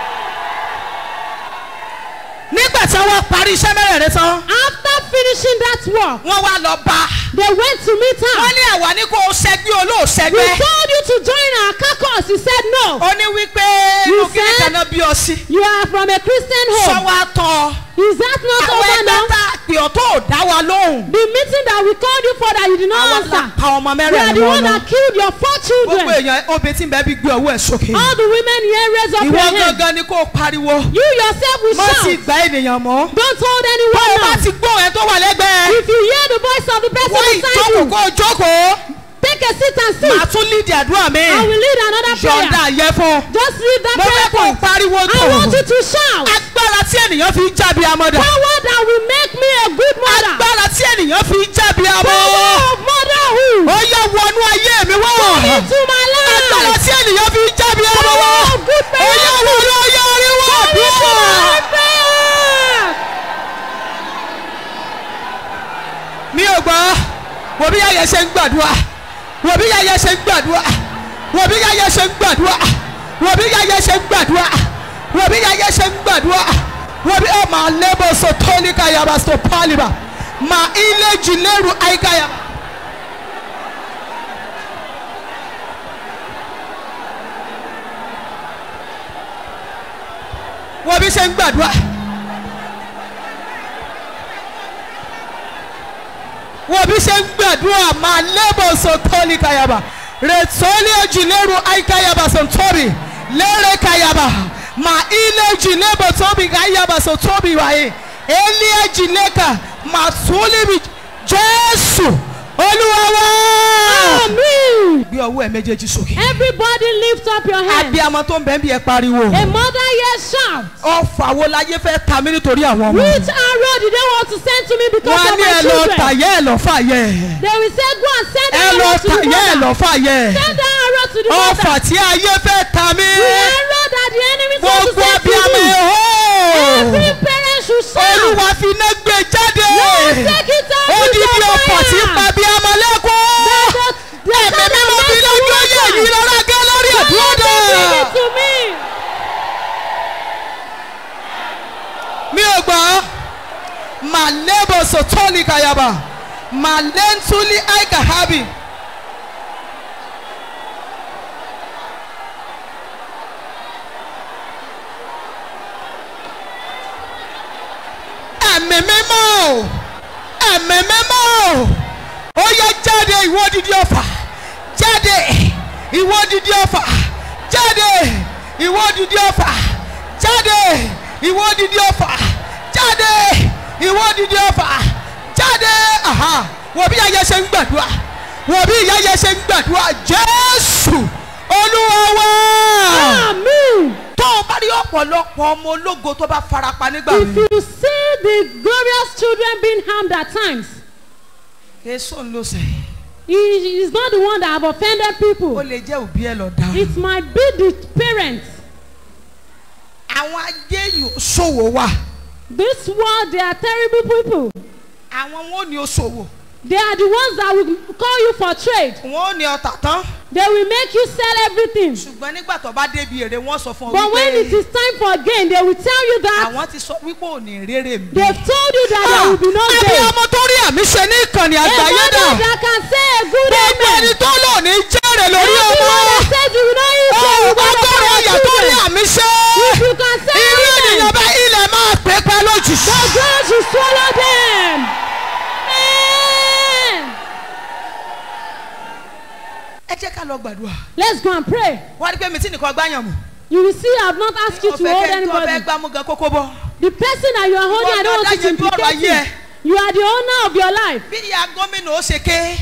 A: nígbà tí wọ́n parí iṣẹ́ mẹ́rẹ̀ẹ̀rin tán.
D: After finishing that work,
A: wọ́n wá lọ bá.
D: they went to meet her.
A: wọ́n ní àwa ní kó o ṣẹgbẹ́
D: We
A: olóòṣẹgbẹ́.
D: told you to join our caucus. He said no.
A: ó ní wípé
D: You
A: inú kíni
D: said-
A: kan náà bí ọ sí.
D: You are from a Christian home.
A: sọ́wọ́ àtọ̀.
D: Is that not
A: àwọn
D: over
A: ẹgbẹ́
D: now?
A: tá a pè ọ́ tó ò dá wa lóhùn.
D: The meeting that we called you for that you did not
A: àwọn
D: answer.
A: là pa ọmọ
D: You are
A: mẹ́rẹ̀ẹ̀rin
D: the
A: wọn
D: one
A: lọ.
D: that killed your four
A: gbogbo
D: children.
A: èèyàn obìnrin tí ń bẹ bí gbé ọwọ́ ẹ̀ sókè.
D: All the women here raise up
A: ìwọ
D: your hand.
A: gangan ni kó o pariwo.
D: You yourself will
A: má sì
D: shout.
A: gba ènìyàn mọ́.
D: Don't hold
A: tó
D: anyone
A: o bá
D: now.
A: ti gbọ́ ẹ̀ tó wà lẹ́gbẹ̀ẹ́.
D: If you hear the voice of the person
A: wọ́n
D: beside
A: ìjókòó
D: you,
A: kó o jókòó.
D: take a seat and
A: màá
D: sit.
A: tún lídìí àdúrà mi.
D: I will lead another
A: yọ̀ǹda
D: prayer.
A: yẹ fún.
D: Just leave that
A: mo fẹ́
D: prayer
A: kó o
D: point.
A: pariwo
D: I
A: tó.
D: want you to shout.
A: agbára tí ènìyàn fi ń jábí amọ̀dà.
D: Power that will make me a good mother.
A: agbára tí ènìyàn fi ń jábí amọ̀.
D: Power of motherhood
A: ó yẹ wọnú ayé mi wá.
D: into my
A: agbára
D: life.
A: tí ènìyàn fi ń jábí amọ̀.
D: Power of good
A: ó yẹ
D: parents
A: wọnú ayé oríwọ̀
D: into
A: àdúrà.
D: my prayer.
A: mi ò gbọ́ wo bí yáyẹ ṣe ń gbàdúrà wo bí yáyẹ ṣe ń gbàdúrà wo bí yáyẹ ṣe ń gbàdúrà wo bí yáyẹ ṣe ń gbàdúrà wo bí yáyẹ ṣe ń gbàdúrà wo bí ọ máa lébò so tóníkà yaba so pálíbà máa ilé jìlérù àyíká yaba. wo bí ṣe ń gbàdúrà. wo bí ṣe ń gbàdúrà máa lébò sọtọ́lì kayaba rètọ́lì ojìlérò àìkayaba sọtọ́bì lérè kayaba máa ilé ojìlébò tóbi kayaba sọtọ́bì wáyé elé ojìlẹ́ka máa túlíbi Jésù Olúwa wá.
D: Amen.
A: Gbé ọwọ́ ẹ méjèèjì sókè.
D: Everybody lift up your hands.
A: Abiyamọ tó ń bẹ ń bí ẹ pariwo.
D: A mother here shout.
A: Ọfà wo láyé fẹ́ ta mí nítorí àwọn ọmọ.
D: Which arrow did they want to send to me because
A: Wọ́n
D: of
A: ní
D: my
A: ẹ lọ
D: children?
A: tàyẹ́ ẹ lọ fàyẹ́.
D: They will say go and send
A: Ẹ
D: that
A: lọ
D: arrow to the
A: tàyẹ́ ẹ lọ
D: mother.
A: fàyẹ́.
D: Send that arrow to the
A: Ọfà
D: mother.
A: tí ayé fẹ́ ta mí.
D: The arrow that the enemy want to
A: Gbogbo
D: send to
A: abiyamọ
D: you.
A: ẹ̀hó.
D: Every parent should shout.
A: Olúwa fi iná gbé jáde.
D: Lord, take it out with
A: Odidi
D: your
A: ọ̀pọ̀ tí ń
D: fire.
A: pa abiyamọ lẹ́kọ̀ọ́. Ẹ̀mí mímọ́ fi iná gbé yé yìí lọ́la gẹ́ lórí ẹ̀dúró
D: Bring it
A: dẹ̀.
D: to me.
A: Mi ò gbọ́. Màlẹ́bọ̀ sọ̀tọ́ọ̀lì kàyàbà. Màlẹ́ntúlì àìkàhábì. Ẹ̀mí mímọ́. Ẹ̀mí mímọ́. Ó yẹ jáde ìwọ odidi ọ̀fà. Jáde ìwọ odidi ọ̀fà. Jáde ìwọ odidi ọ̀fà. Jáde ìwọ odidi ọ̀fà. Jáde ìwọ odidi ọ̀fà. Jáde. Aha. Wò bí ayé ṣe ń gbàdúrà. Wò bí ayé ṣe ń gbàdúrà. Jésù Olúwa wá.
D: Amen.
A: Tó o bá rí ọ̀pọ̀lọpọ̀ ọmọ ológo tó bá farapa nígbà
D: If
A: mi.
D: you see the glorious children being harmed at times,
A: Èso ń lọ sẹ̀.
D: he is not the one that have offended
A: Ó
D: people.
A: lè jẹ́ òbí ẹ lọ dá.
D: It might be the parents.
A: Àwọn ajé yìí ṣòwò wà.
D: This world, they are terrible people.
A: Àwọn wọn ò ní oṣòwò.
D: They are the ones that will call you for trade.
A: Wọ́n ò ní ọ̀tà tán.
D: They will make you sell everything.
A: Ṣùgbọ́n nígbà tó bá débi èrè wọ́n sọ fún ọ
D: But when it is time for gain, they will tell you that
A: àwọn ti sọ wípé ò ní rere mi.
D: they've told you that there will be no
A: Ẹbí
D: gain.
A: ọmọ tó rí àmì ṣe ní ìkànnì
D: A
A: àgbáyé
D: mother
A: náà.
D: that can say a good
A: Gbogbo ẹni
D: amen.
A: tó lò ní jẹ́rẹ̀ lórí
D: Everyone
A: ọmọ.
D: that says you will not eat the reward of
A: Ọgọ́rùn-ún
D: your
A: ọ̀yà tó rí
D: children.
A: àmì ṣe.
D: If you can say
A: Irú
D: amen,
A: ènìyàn bá ilẹ̀ máa pé pa lójijì.
D: the God should swallow them. Amen.
A: Ẹ jẹ́ ká lọ gbàdúrà.
D: Let's go and pray.
A: Wọ́n á rí pé mi tí nìkan gbáyàn mú.
D: You will see I have not asked you to hold
A: Ọ̀fẹ́ kẹ́ tó fẹ́
D: anybody.
A: gbámú gan kókó bọ́.
D: The person that you are holding, I don't want you to implicate you. You are the owner of your life.
A: Bí ìyá gómìnà ó ṣe ké.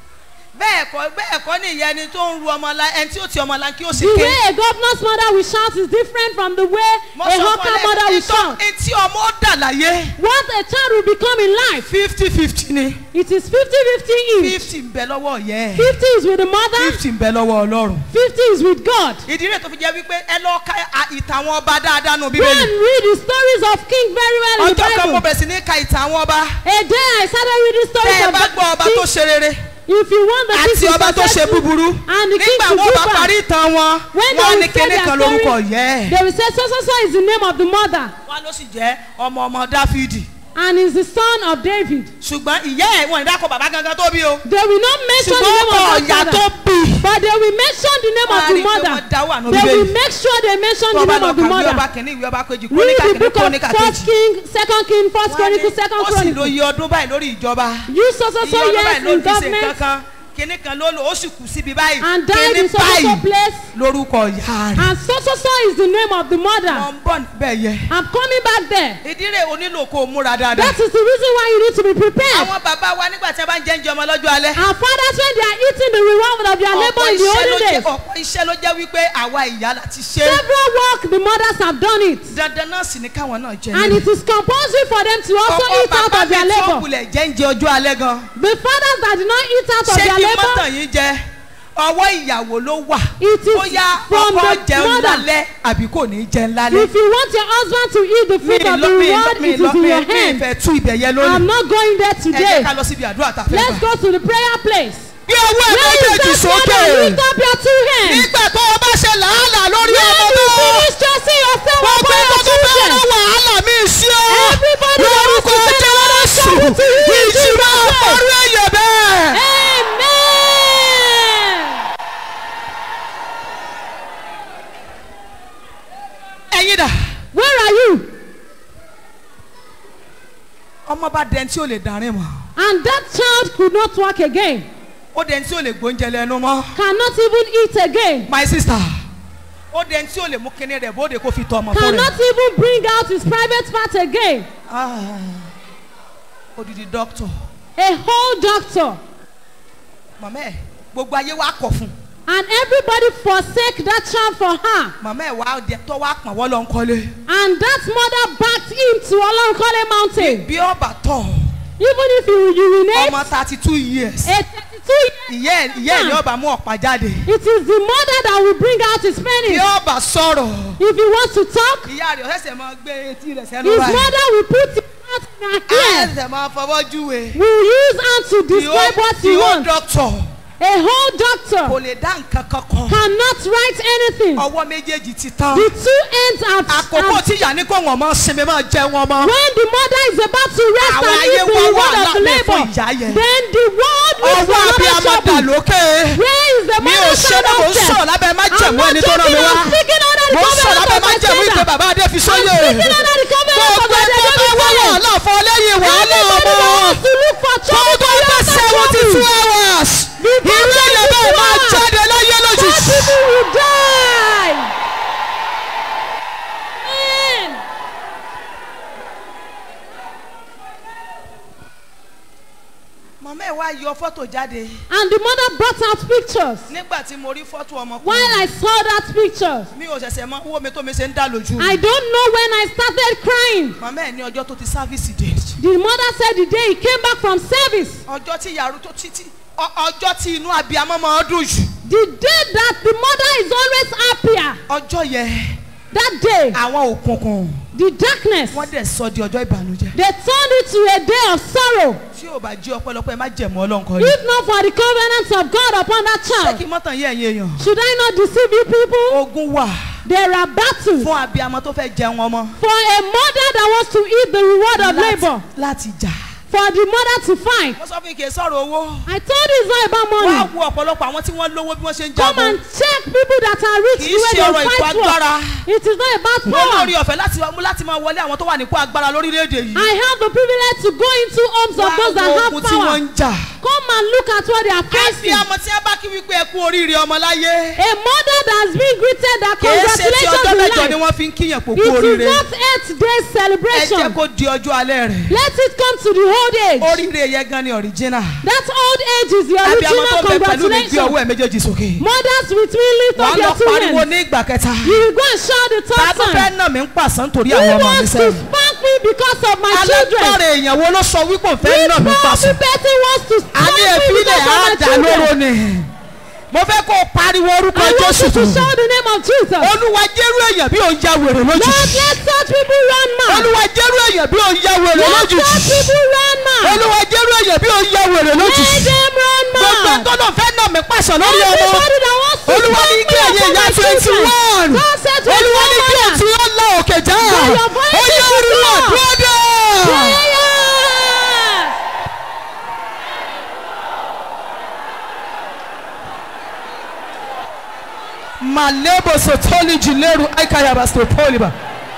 A: Bẹ́ẹ̀ kọ́ bẹ́ẹ̀ kọ́ ní ìyá ẹni tó ń ru ọmọ la ẹni tí ó ti ọmọ la kí ó ṣe
D: The
A: ké.
D: way a governor's mother will shout is different from the way
A: Mo
D: a
A: sọ fún
D: hawker
A: ọ
D: mother will
A: lẹ́ẹ̀kan,
D: shout.
A: etí ọmọ ó dà láyé.
D: What a child will become in life,
A: fifty fifty ni.
D: it is fifty fifty each.
A: fifty ń bẹ lọ́wọ́ yẹ.
D: fifty is with the mother,
A: fifty ń bẹ lọ́wọ́ Ọlọ́run.
D: fifty is with God.
A: Ìdí rẹ̀ tó fi jẹ́ wípé ẹ lọ ka a- ìtàn àwọn ọba dáadáa nù
D: Go and
A: Bíbélì.
D: read the stories of King very well in the
A: Ọjọ́ kan mo
D: Bible.
A: bẹ̀rẹ̀ sí ní ka ìtàn àwọn ọba.
D: A day I started reading
A: Tẹ́
D: stories
A: ẹ
D: of
A: bá gbọ́ ọba tó
D: King.
A: ṣe rere.
D: If you want the king
A: Àti
D: to
A: ọba tó ṣe
D: successful
A: búburú.
D: and the king
A: Nígbà
D: to
A: wọn
D: do
A: bá parí
D: bad,
A: ìtàn wọn,
D: when they
A: wọ́n
D: will
A: ní
D: say
A: kíní
D: their
A: kan lórúkọ
D: story,
A: yẹ.
D: they will say so so so is the name of the mother
A: Wọ́n ló sì jẹ́ ọmọ ọmọ Dáfídì.
D: and is the son of David.
A: Ṣùgbọ́n ìyá ẹ̀ wọ́n ìdákọ̀ bàbá gangan tó bí o.
D: They will not mention the
A: Ṣùgbọ́n
D: name
A: ọkọ̀
D: of
A: ọ̀yà
D: the
A: tó
D: father,
A: bí.
D: but they will mention the name
A: Wọ́n
D: of
A: á
D: the
A: rí i pé
D: mother.
A: wọ́n dá wà nù
D: They will
A: Bíbélì.
D: make sure they mention
A: Tó
D: the
A: bá
D: name
A: lọ
D: of the
A: kàwé ọba
D: mother.
A: kìíní ìwé ọba kejì
D: Read
A: króníkà
D: the
A: kìíní
D: book of
A: króníkà
D: First
A: kejì.
D: King, Second King, First Chronicle, Second
A: Ó sì lo
D: Chronicle.
A: iye ọdún báyìí lórí ìjọba.
D: You so so
A: Iye
D: so
A: ọdún
D: years
A: báyìí ló
D: in
A: fi ṣe
D: government
A: kankan. Kíní kan ló lò ó sì kù síbi báyìí.
D: and died
A: Kíní
D: in so so so
A: báyìí
D: place,
A: lórúkọ ìyá rẹ̀.
D: and so so so is the name of the mother.
A: Wọ́n ń bọ̀ níbẹ̀ yẹ.
D: I'm coming back there.
A: Ìdí rẹ̀ o nílò kó o múra dáadáa.
D: That is the reason why you need to be prepared.
A: Àwọn bàbá wa nígbà tí wọ́n bá ń jẹ́ ń jẹ ọmọ lọ́jọ́ alẹ́.
D: Our fathers, when they are eating the reward of their labor
A: Ọ̀pọ̀
D: in the
A: iṣẹ́ ló
D: olden
A: jẹ́
D: days,
A: ọ̀pọ̀ iṣẹ́ ló jẹ́ wípé àwa ìyá láti ṣe.
D: several work the mothers have done it,
A: Dandan náà sì ni káwọn náà jẹ
D: and
A: nínú.
D: it is compulsory for them to also
A: Ọ̀pọ̀
D: eat out
A: bàbá
D: of
A: mi
D: their
A: tí ó
D: labor.
A: kulẹ̀ jẹ́ ń jẹ ọjọ́ alẹ́ gan.
D: The fathers that did not eat out of
A: Ṣé
D: their
A: kí
D: labor,
A: mọ́tàn yìí jẹ? Ọwọ́ ìyàwó ló wà.
D: it is
A: Bóyá
D: from
A: ọkọ
D: the
A: jẹun
D: mother.
A: lálẹ́ àbí kò ní jẹun lálẹ́.
D: If you want your husband to eat the fruit of the
A: mi
D: reward,
A: mi
D: it is in your
A: mi
D: hand.
A: ìfẹ́ tú ibẹ̀ yẹn
D: I'm
A: lónìí.
D: not going there
A: Ẹ jẹ́
D: today.
A: ká lọ síbi àdúrà tá a fẹ́
D: Let's
A: gbà.
D: go to the prayer place.
A: Bí owó ẹ̀
D: Where is
A: méjèèjì
D: that
A: sókè.
D: father? Lift up your two hands.
A: Nígbà tó o bá ṣe làálàá lórí
D: When
A: ọmọ
D: you
A: tó.
D: finish stressing yourself
A: Gbogbo
D: over
A: ẹgbẹ́
D: your
A: tó fẹ́
D: children,
A: rán wàhálà mi sí ọ.
D: everybody that wants
A: Lórúkọ
D: to send another
A: Jésù.
D: trouble to you, in
A: Ìjì
D: Jesus'
A: máa
D: name.
A: parí ẹ̀yẹ bẹ́ẹ̀.
D: Amen.
A: Ẹ̀yin dà.
D: Where are you?
A: Ọmọ bá dẹ̀ tí ò lè darin mọ́.
D: And that child could not walk again,
A: Ó dẹ̀ tí ò lè gbóúnjẹ lẹ́nu mọ́.
D: cannot even eat again,
A: My sister. Ó dẹ̀ tí ò lè mú kíní rẹ̀ bóde kó fi tọ́ ọmọ fún rẹ̀.
D: cannot even bring out his private part again.
A: Ah, odidi doctor.
D: A whole doctor.
A: màmá ẹ̀ gbogbo ayé wa kọ̀ fún.
D: And everybody forsake that child for her.
A: màmá ẹ̀ wá ọdẹ tó wá pọ̀n wọ́n lọ ń kọ́lé.
D: And that mother backed him to Olonkole mountain.
A: bí ọba tọ̀.
D: Even if you urinate.
A: ọmọ thirty two years.
D: A thirty-two years.
A: ìyá ẹ̀ ìyá ẹ̀ ni ọba mú ọ̀pá jáde.
D: It is the mother that will bring out his penis.
A: bí ọba sọ̀rọ̀.
D: If he wants to talk.
A: ìyá rẹ̀ ọ̀sẹ̀ máa gbé etí rẹ̀ sẹ́nu
D: His mother will put his mouth in her ear.
A: ẹsẹ̀ máa fọwọ́ júwe.
D: Will use hand to describe what he
A: the old
D: wants.
A: doctor.
D: A whole doctor
A: kò lè dá nǹkan kankan.
D: cannot write anything.
A: ọwọ́ méjèèjì ti tán.
D: The two ends are.
A: àkókò tí ìyá ní kó wọ́n mọ́ sinmi máa jẹ wọn mọ́.
D: When the mother is about to rest
A: àwọn
D: and
A: ayé
D: eat the
A: wọ́n wà
D: reward of the
A: lábẹ́ fún
D: labour,
A: ìyá yẹn.
D: then the world will
A: ọwọ́ abiyamọ dà
D: trouble.
A: lókè.
D: Where is the
A: mi ò
D: mother
A: ṣe
D: son
A: náà mo
D: of
A: ń
D: death?
A: sọ̀rọ̀ lábẹ́ má
D: I'm
A: jẹ̀mú
D: not
A: ẹni tó rán mi
D: joking,
A: wá.
D: I'm speaking under the
A: mo ń sọ̀rọ̀
D: covenant
A: lábẹ́
D: of
A: má
D: my
A: jẹ̀mú ìpè
D: gender.
A: bàbá adé fi
D: I'm
A: sóyè.
D: speaking under the covenant of
A: gbogbo
D: my
A: ẹgbẹ́
D: gender.
A: bá wọ́n wọ̀ náà fọ lẹ́yìn wàhálà
D: Everybody that
A: ọmọ.
D: wants to look for
A: tó
D: trouble
A: tó
D: will
A: bá
D: not
A: seventy two
D: trouble.
A: hours.
D: Before
A: irú ẹ̀yẹ bẹ́ẹ̀
D: seventy-two
A: máa
D: hours,
A: jáde láyé
D: Some
A: lójijì.
D: people will die. Man.
A: màmá ẹ̀ wá yọ fọ́tò jáde.
D: And the mother brought out pictures.
A: nígbà tí mo rí fọ́tò ọmọkùnrin.
D: While I saw that picture,
A: mi ò ṣẹ̀ṣẹ̀ mọ owó mi tó mi ṣe ń dá lójú.
D: I don't know when I started crying.
A: màmá ẹ̀ ní ọjọ́ tó ti sáfíìsì dé.
D: The mother said the day he came back from service,
A: ọjọ́ tí yàrá tó títí ọjọ́ tí inú abiyamọ máa dùn jù.
D: the day that the mother is always happier,
A: ọjọ́ yẹn
D: that day,
A: àwọn òkùnkùn
D: the darkness,
A: wọ́n dẹ̀ sọ di ọjọ́ ìbànújẹ́.
D: they turned it to a day of sorrow.
A: tí ò bá jí ọpẹ́lọpẹ́ má jẹ̀mọ́ ọlọ́nkọ́ yìí.
D: If not for the covenants of God upon that
A: ṣé
D: child,
A: kí mọ́tàn yé ẹ̀yin èèyàn.
D: should I not deceive you people?
A: ogun wà
D: There are battles
A: fún abiyamọ tó fẹ́ jẹun ọmọ.
D: for a mother that wants to eat the reward of labor,
A: láti jà.
D: for the mother to fight.
A: wọ́n sọ fún ike sọ̀rọ̀ owó.
D: I told you it's not about
A: wọ́n á
D: money.
A: wo ọ̀pọ̀lọpọ̀ àwọn tí wọ́n lówó bí wọ́n ṣe ń
D: Come
A: jagun.
D: and check people that are rich
A: Kì í
D: the way
A: ṣe ọ̀rọ̀
D: they
A: ipò
D: fight
A: agbára.
D: war. It is not about
A: wọ́n
D: power.
A: lórí ọ̀fẹ́ láti mú láti máa wọlé àwọn tó wà nípò agbára lórílẹ̀‐èdè yìí.
D: I have the privilege to go into homes of those that
A: wá wo
D: have
A: ogun tí wọ́n
D: power.
A: ń jà.
D: Come and look at what they are facing.
A: abiyamọ tí a bá kí wípé ẹ kú oríire ọmọ láyé.
D: A mother that has been greeted that
A: kì í ṣe tí
D: congratulations
A: ọjọ́
D: in
A: mẹ́jọ ni
D: life.
A: wọ́n fi ń kíyàn pò kú
D: It is
A: oríire.
D: not eight days
A: ẹ jẹ́
D: celebration.
A: kó di ọjọ́ alẹ́ rẹ̀.
D: Let it come to the old age.
A: oríire yẹn gan ni original.
D: That old age is the
A: abiyamọ
D: original
A: tó bẹ pẹ̀lú mi gbé
D: congratulations.
A: ọwọ́ ẹ̀ méjèèjì sókè.
D: Mothers with me lift
A: wọ́n
D: up
A: lọ
D: your two
A: pariwo
D: hands.
A: ní ìgbà kẹta.
D: You will go and shout the
A: ta
D: third
A: tó fẹ́
D: time.
A: nà mí ń pàṣán torí
D: Who
A: àwọn ọmọ mi
D: wants to
A: sẹ́yìn.
D: spank me because of my children?
A: alágbára èèyàn wo ló sọ wípé òun fẹ́
D: Which
A: nà mí
D: powerful
A: pàṣán.
D: person wants to
A: a ní
D: spank me
A: èfílẹ̀
D: because of my
A: àdánóró
D: children?
A: ni. mo fẹ́ kó o pariwo orúkọ
D: I want
A: Jésù
D: you to
A: fún.
D: shout the name of Jesus.
A: olúwa jẹ́rú èèyàn bí òun ya wèrè
D: Lord,
A: lójijì.
D: let such people run mad.
A: olúwa jẹ́rú èèyàn bí òun ya wèrè
D: Let
A: lójijì.
D: such people run mad.
A: olúwa jẹ́rú èèyàn bí òun ya wèrè
D: Let
A: lójijì.
D: them run
A: gbogbo
D: mad.
A: tọ́nà fẹ́ nà mí pàṣán lórí ọmọ.
D: Everybody that wants to
A: olúwa ní
D: spank
A: kí
D: me
A: ẹ̀yin
D: upon
A: ìyá
D: my
A: twenty
D: children.
A: one.
D: God said to
A: olúwa ní kí
D: everyone,
A: ètí ó la òkè já.
D: By your voice
A: ó yẹ
D: is
A: olúwa
D: loud.
A: dúró.
D: Prayers.
A: malebo sotoli jileru aikayaba stopoliba.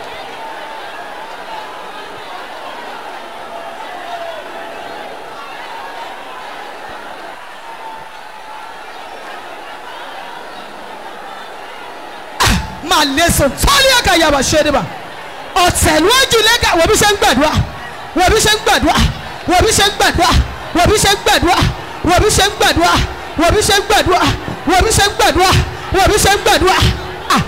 A: maleso tọ́lí akayaba ṣẹ́dẹ́bà ọ̀tẹ̀lú ojúlẹ́gà wọ́n bí ṣe ń gbàdúrà wọ́n bí ṣe ń gbàdúrà wọ́n bí ṣe ń gbàdúrà wọ́n bí ṣe ń gbàdúrà wọ́n bí ṣe ń gbàdúrà wọ́n bí ṣe ń gbàdúrà wọ́n bí ṣe ń gbàdúrà wọ́n bí ṣe ń gbàdúrà. Ah!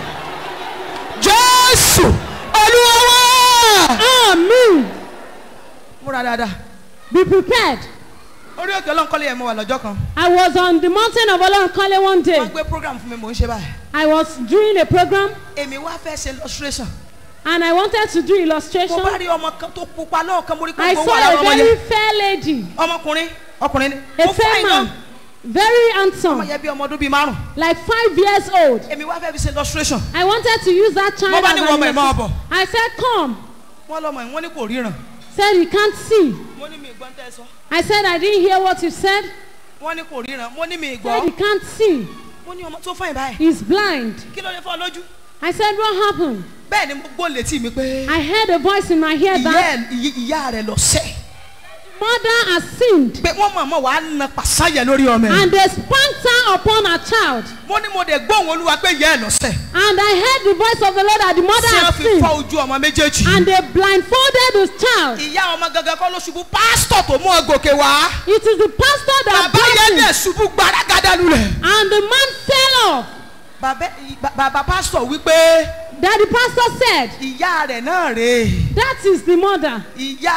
A: Jésù Olúwa wa.
D: Amen.
A: múra dáadáa.
D: Be prepared.
A: orí òkè ọlọ́nkọ́lé yẹn mo wà lọ́jọ́ kan.
D: I was on the mountain of Olonkole one day.
A: wọ́n gbé program fún mi mò ń ṣe báyìí.
D: I was doing a program
A: èmi wá fẹ́ ṣe illustration.
D: and I wanted to do illustration.
A: mo bá rí ọmọ kan tó pupa lọ́ọ̀kan mo rí pé
D: I
A: mo
D: saw
A: wà lára
D: a
A: ọmọ
D: very
A: yẹn.
D: fair lady,
A: ọmọkùnrin ọkùnrin ni.
D: a
A: Ó
D: fair
A: fine
D: man,
A: gan.
D: very
A: ọmọ
D: handsome,
A: yẹn bí ọmọ ọdún bíi márùn.
D: like five years old.
A: èmi wá fẹ́ fi ṣe illustration.
D: I wanted to use that child
A: Mo bá
D: as
A: ní
D: an
A: wọ́n ọmọ ẹ̀ máa bọ̀.
D: illustration. I said, come.
A: wọ́n lọ́mọ ẹ̀ wọ́n ní kò ríran.
D: Said he can't see.
A: mo ní mi ìgbọ́n tẹ́ ẹ sọ.
D: I said, I didn't hear what you said.
A: wọ́n ní kò ríran mo ní mi
D: Said he
A: ìgbọ́.
D: can't see.
A: mo ní ọmọ tó fine báyìí.
D: He's blind.
A: kí ló lè fọ́ lójú.
D: I said, what happened?
A: bẹ́ẹ̀ ni mo gbọ́ létí mi pé
D: I heard a voice in my ear
A: ìyá
D: that
A: ẹ̀- ìyá rẹ̀ lọ sẹ́.
D: mother has sinned.
A: pé wọ́n mọ̀ mọ̀ wàá na pàṣáyẹ lórí ọmọ ẹ̀.
D: And they spanked her upon her child.
A: mo ní mo dẹ̀ gbóhùn olúwa pé ìyá ẹ̀ lọ́sẹ̀.
D: And I heard the voice of the Lord that the mother
A: tí wọ́n
D: has
A: fi
D: sinned.
A: fọ́ ojú ọmọ méjèèjì.
D: And they blindfolded his child.
A: ìyá ọmọ gangan kọ́ ló ṣubú pásítọ̀ tó mú ọ gòkè wá.
D: It is the pastor that
A: bàbá yẹn
D: brought
A: dẹ̀
D: him.
A: ṣubú gbaragada lulẹ̀.
D: And the man fell off.
A: bàbá bàbá pásítọ̀ wípé
D: That the pastor said,
A: ìyá rẹ̀ náà rèé.
D: that is the mother.
A: ìyá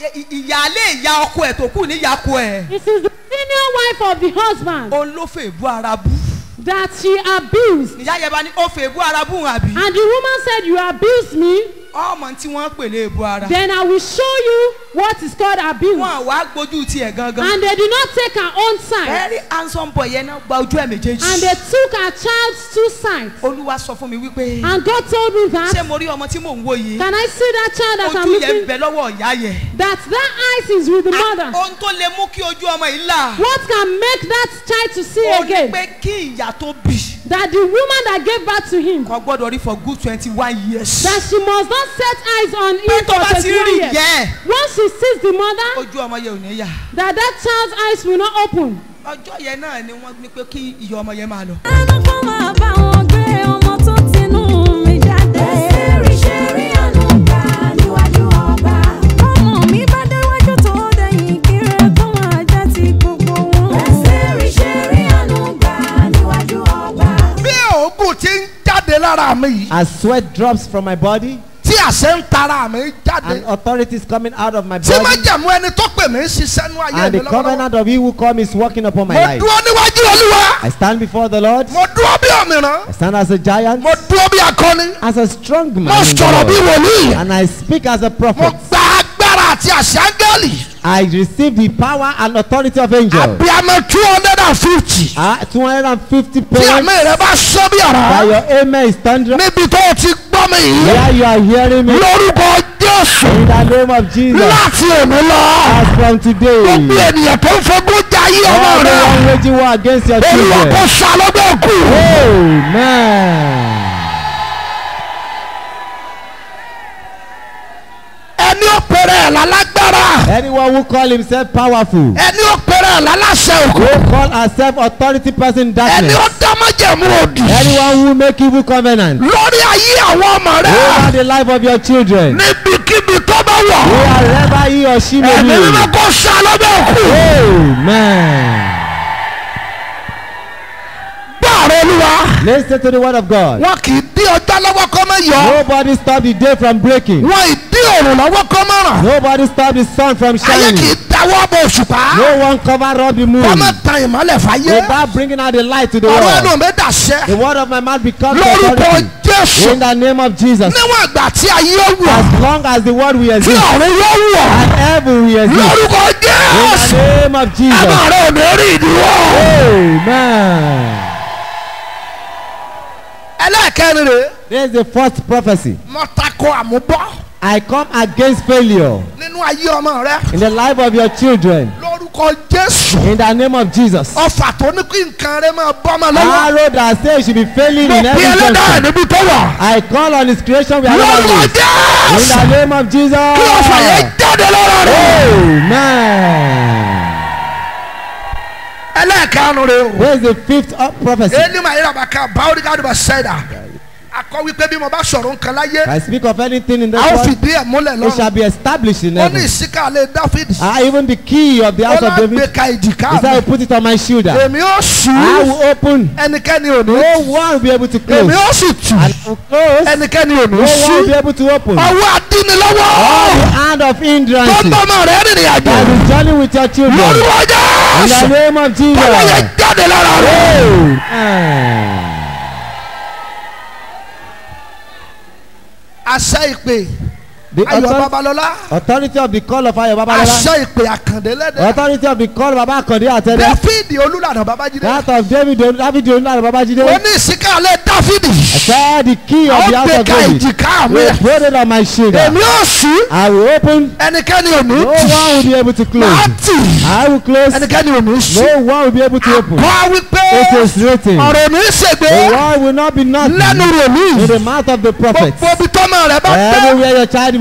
A: ìyáálé ìyá ọkọ ẹ̀ tó kù ní ìyá ọkọ ẹ̀.
D: It is the senior wife of the husband
A: òun ló fẹ́ èbú ara bú.
D: that she abused.
A: ìyá yẹn bá ní ó fẹ́ èbú ara bú àbí.
D: And the woman said, you abused me,
A: ọmọ tí wọ́n pè ní èbú ara.
D: then I will show you what is called abuse.
A: wọ́n wá gbójú tiẹ̀ gangan.
D: And they did not take her own side.
A: very handsome boy yẹn náà gba ojú ẹ̀ méjèèjì.
D: And they took her child's two sides.
A: olúwa sọ fún mi wípé
D: And God told me
A: ṣé
D: that,
A: mo rí ọmọ tí mò ń wò yìí.
D: can I see that child that I'm
A: ojú yẹn
D: looking?
A: bẹ lọ́wọ́ ìyá yẹn.
D: That that eyes is with the mother.
A: ohun tó lè mú kí ojú ọmọ yìí là.
D: What can make that child to see
A: ó ní
D: again?
A: pé kí ìyá tó bì.
D: That the woman that gave birth to him,
A: kò gbọ́dọ̀ rí for good twenty one years.
D: that she must not set eyes on
A: pé
D: him
A: tó
D: for
A: bá ti
D: twenty-one
A: rí
D: years.
A: yẹn.
D: Once she sees the mother,
A: ojú ọmọ yẹn ò ní yà.
D: that that child's eyes will not open.
A: ọjọ́ yẹn náà ni wọ́n ní pé kí ìyá ọmọ yẹn máa lọ.
D: Àánú kó máa bá wọn gbé ọmọ tó tinú mi jáde. Ṣérí ṣérí àánú gbà níwájú ọba. Ọmọ mi bá déwájú tó dẹ̀yìn kiri kó máa jẹ́ ti gbogbo wọn. Ṣérí ṣérí àánú gbà níwájú ọba.
F: bí oògùn ti ń jáde lára mi yìí.
B: As sweat drops from my body
F: tí àṣẹ ń tara mi jáde.
B: and authority is coming out of my
F: tí má
B: body,
F: jẹ̀mú ẹni tó pè mí ń ṣiṣẹ́ nú ayé
B: and
F: mi
B: the
F: lọ́wọ́lọ́wọ́.
B: covenant of he who come is working upon my
F: mo
B: life.
F: dúró níwájú olúwa.
B: I stand before the Lord.
F: mo dúró bí òmìrán.
B: I stand as a giant,
F: mo dúró bí akọni.
B: as a strong
F: mo
B: man in the
F: sọ̀rọ̀ bí
B: Lord,
F: wòlíì.
B: and I speak as a
F: mo
B: prophet.
F: gba agbára àti àṣẹ áńgẹ́lì.
B: I receive the power and authority of angels.
F: abiyamọ two hundred and fifty.
B: Ah, two hundred fifty
F: tí
B: parents,
F: àmì rẹ bá sọ bí
B: by
F: ọ̀rọ̀.
B: your amen is thundering.
F: níbi tó o ti gbọ́ mi yìí.
B: Where you are hearing me,
F: lórúkọ Jésù.
B: in the name of Jesus,
F: láti òní lọ.
B: as from today,
F: gbogbo ènìyàn tó ń fogún jà yí ọmọ rẹ.
B: everyone waging war against your
F: olúwa
B: children.
F: kò sá lọ́gbẹ́ òkú.
B: Amen.
F: ẹni ó pèrè ẹ̀ lálágbára.
B: Anyone who call himself powerful,
F: ẹni ó pèrè ẹ̀ láláṣẹ òkú.
B: who call herself authority person in
F: ẹni
B: darkness,
F: ó dámájẹ̀mú òdì.
B: anyone who make evil covenant
F: lórí ayé àwọn ọmọ rẹ.
B: over the life of your children,
F: níbikíbi tó bá wọ̀.
B: wherever he or she may
F: ẹ̀mí mímọ́
B: be.
F: kò sá lọ́gbẹ́ òkú.
B: Amen.
F: gbàrọ̀ olúwa.
B: Listen to the word of God.
F: wọn kì í dín ọjọ́ lọ́wọ́ kọ́ mọ́ yọ.
B: Nobody stop the day from breaking.
F: wọn ì dín òrùn lọ́wọ́ kọ́ mọ́ ràn.
B: Nobody stop the sun from
F: ayé kì í
B: shining.
F: dáwọ́ bọ̀ òṣùpá.
B: No one cover up the moon
F: wọ́n máa tan ìmọ́lẹ̀ fàyè.
B: without bringing out the light to the
F: ọ̀rọ̀
B: world.
F: ẹnu mi dàṣẹ.
B: The word of my mouth becomes
F: lórúkọ
B: authority.
F: Jésù.
B: In the name of Jesus.
F: níwọ̀n ìgbà tí ayé ó wọ̀.
B: As long as the word will
F: tí
B: exist
F: ọ̀run yóò wọ̀.
B: and heaven will exist.
F: lórúkọ
B: In
F: Jésù.
B: the name of
F: ẹ̀mọ̀
B: Jesus.
F: rẹ̀ ò ní rí ìdíwọ́.
B: Amen.
F: ẹlẹ́ẹ̀kẹrin rè.
B: This is the first prophecy.
F: mo tako àmúbọ́.
B: I come against failure
F: nínú ayé ọmọ rẹ.
B: in the life of your children.
F: lórúkọ Jésù.
B: In the name of Jesus.
F: ọfà tó ní kí nǹkan rẹ máa bọ́ ọmọ lọ́wọ́.
B: Arrow that says you should be failing
F: mo
B: in
F: bí
B: every
F: ẹlẹ́dàá
B: junction.
F: níbi tó wà.
B: I call on his creation wherever
F: lórúkọ
B: he is. In
F: Jésù.
B: the name of Jesus.
F: kí ọfà yẹn jáde lọ́rọ̀ rẹ.
B: Amen.
F: ẹlẹ́ẹ̀kanu rẹ o.
B: Where is the fifth uh, prophecy?
F: ẹni máa yẹra bàkà báwọ̀dì káàdì bá ṣẹ́dá. akọ wípé bí mo bá sọ̀rọ̀ nǹkan láyé.
B: I speak of anything in this
F: a ó
B: world,
F: fìdí ẹ̀ múlẹ̀
B: it shall
F: lọ́rùn.
B: be established in
F: ó ní
B: heaven.
F: ìsíkàlẹ̀ Dáfídì.
B: Ah, even the key of the
F: ó
B: house of
F: náà
B: David,
F: gbé ka ìjìká
B: he said, I will
F: mi.
B: put it on my shoulder.
F: èmi ó ṣú.
B: I will open.
F: ẹnikẹ́ni ò ní.
B: No one will be able to close.
F: èmi ó sì tù.
B: And I will close.
F: ẹnikẹ́ni ò ní
B: No one will be
F: ṣú.
B: able to open.
F: ọwọ́ adínilọ́wọ́.
B: All the hand of
F: tó ń
B: hindrance
F: bọ́mọ rẹ̀ rìnrìn àjò.
B: that will journey with your children.
F: lórúkọ
B: In the
F: Jésù.
B: name of Jesus.
F: ọwọ́ yẹn jáde lára rẹ̀.
B: Amen.
F: àṣẹ ìpè.
B: The
F: Ayọ̀
B: author-
F: Babalọ́lá.
B: authority of the call of Ayo Babalola.
F: àṣẹ ìpè àkàndé lẹ́dẹ̀.
B: Authority of the call of Baba Akande Atede.
F: Dáfídì Olúlànà Babájídé.
B: That of David David Olúlànà Babájídé.
F: ó ní ìsíkàlẹ̀ Dáfídì.
B: I said the key of the
F: ó
B: house
F: gbé
B: of
F: ka
B: David.
F: ìjìká mi.
B: We put it on my shoulder.
F: èmi ó ṣú.
B: I will open.
F: ẹnikẹ́ni ò ní
B: No
F: tì.
B: one will be able to
F: máa
B: close.
F: tì.
B: I will close.
F: ẹnikẹ́ni ò ní ṣú.
B: No one will be able to open.
F: kọ́ wípé
B: It is written.
F: ọ̀rọ̀ mi ṣègbè.
B: The word will not be nothing
F: lẹ́nu rẹ̀
B: in
F: mí.
B: the mouth of the prophet.
F: gbogbo ibi tọ́mọ rẹ̀ bá gbé.
B: Everywhere your child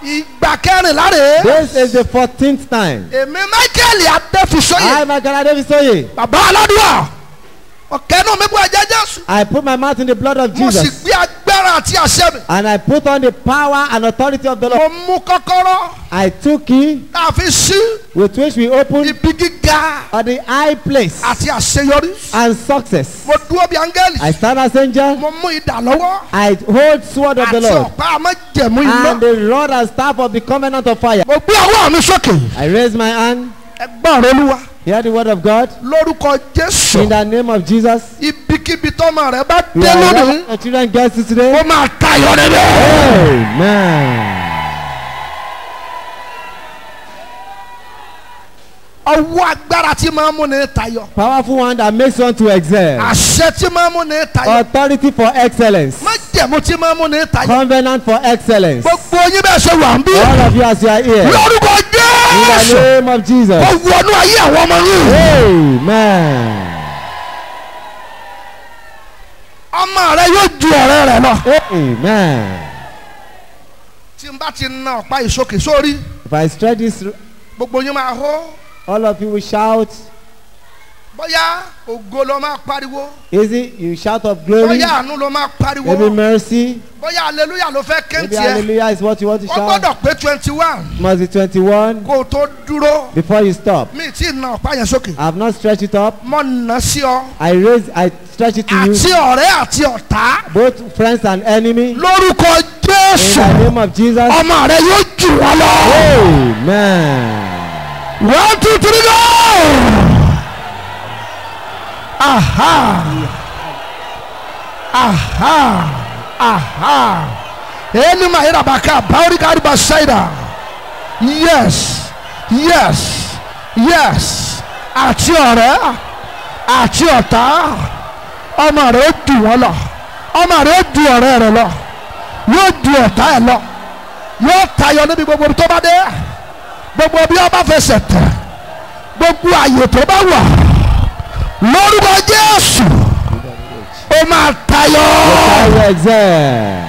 F: ìgbà kẹrìnlá rèé.
B: This is the fourteenth time.
F: èmi Michael Adéfisóyè.
B: I, Michael Adefisoye,
F: bàbá aládùúgbò. ọ̀kẹ́nu mi bú ẹ̀jẹ̀ Jésù.
B: I put my mouth in the blood of
F: mo sì
B: Jesus.
F: gbé agbára àti àṣẹ mi.
B: And I put on the power and authority of the
F: mo
B: Lord.
F: mú kọ́kọ́rọ́.
B: I took key
F: láàfin sí.
B: with which we open
F: ibi gíga.
B: at the high place
F: àti àṣeyọrí.
B: and success.
F: mo dúró bí áńgẹ́lì.
B: I stand as angel.
F: mo mú idà lọ́wọ́.
B: I hold sword of the
F: àti
B: Lord
F: ọ̀pá àmọ́jẹ̀mú iná.
B: and the rod and staff of the covenant of fire.
F: mo gbé ọwọ́ mi sókè.
B: I raise my hand.
F: ẹgbọ́n rẹ Olúwa.
B: Hear the word of God.
F: lórúkọ Jésù.
B: In the name of Jesus.
F: ibikíbi tọ́mọ rẹ bá
B: We
F: dé
B: are
F: lónìí.
B: ready. Your children get to today.
F: ó máa tayọ níbẹ̀.
B: Amen.
F: ọwọ́ agbára tí máa ń mú ní tayọ.
B: Powerful one that makes one to excel.
F: àṣẹ tí máa ń mú ní tayọ.
B: Authority for excellence.
F: májẹ̀mú tí máa ń mú ní tayọ.
B: Covenant for excellence.
F: gbogbo yín bẹ́ẹ̀ ṣe wà ń bí.
B: All of you as you are here.
F: lórúkọ
B: In the
F: Jésù.
B: name of Jesus.
F: ó wọnú ayé àwọn ọmọ yín.
B: Amen.
F: ọmọ rẹ yóò ju ọ̀rẹ́ rẹ lọ.
B: Amen.
F: tí n bá ti na ọ̀pá ìsókè sórí.
B: If I stretch this,
F: gbogbo yín máa hó.
B: all of you will shout.
F: bóyá ògo ló máa pariwo.
B: Is it you shout of glory?
F: bóyá àánú ló máa pariwo.
B: Maybe mercy.
F: bóyá hallelujah ló fẹ́
B: Maybe
F: kéńtì ẹ.
B: hallelujah is what you want to
F: wọ́n
B: shout.
F: gbọ́dọ̀ pé twenty one.
B: Must be twenty-one
F: kó o tó dúró.
B: before you stop.
F: mi tí ì na ọ̀pá yẹn sókè.
B: I have not stretched it up.
F: mo nà sí ọ.
B: I raise, I stretch it to you.
F: àti ọ̀rẹ́ àti ọ̀tá.
B: Both friends and enemy.
F: lórúkọ
B: In
F: Jésù.
B: the name of Jesus.
F: ọmọ rẹ yóò jù wọ́n lọ.
B: Amen.
F: one two three go. aha aha aha eni mahira baka bauri kari basaida. yes yes yes àti ọ̀rẹ́ àti ọ̀tá ọmọ rẹ jù wọ́n lọ. ọmọ rẹ jù ọ̀rẹ́ rẹ lọ. yóò ju ọ̀tá ẹ̀ lọ. yóò tayọ níbi gbogbo tó bá dé. gbogbo bí ọba fẹsẹ̀ tẹ̀. gbogbo àyè tó bá wà. lórúkọ Jésù. ó máa tayọ.
B: I will excel.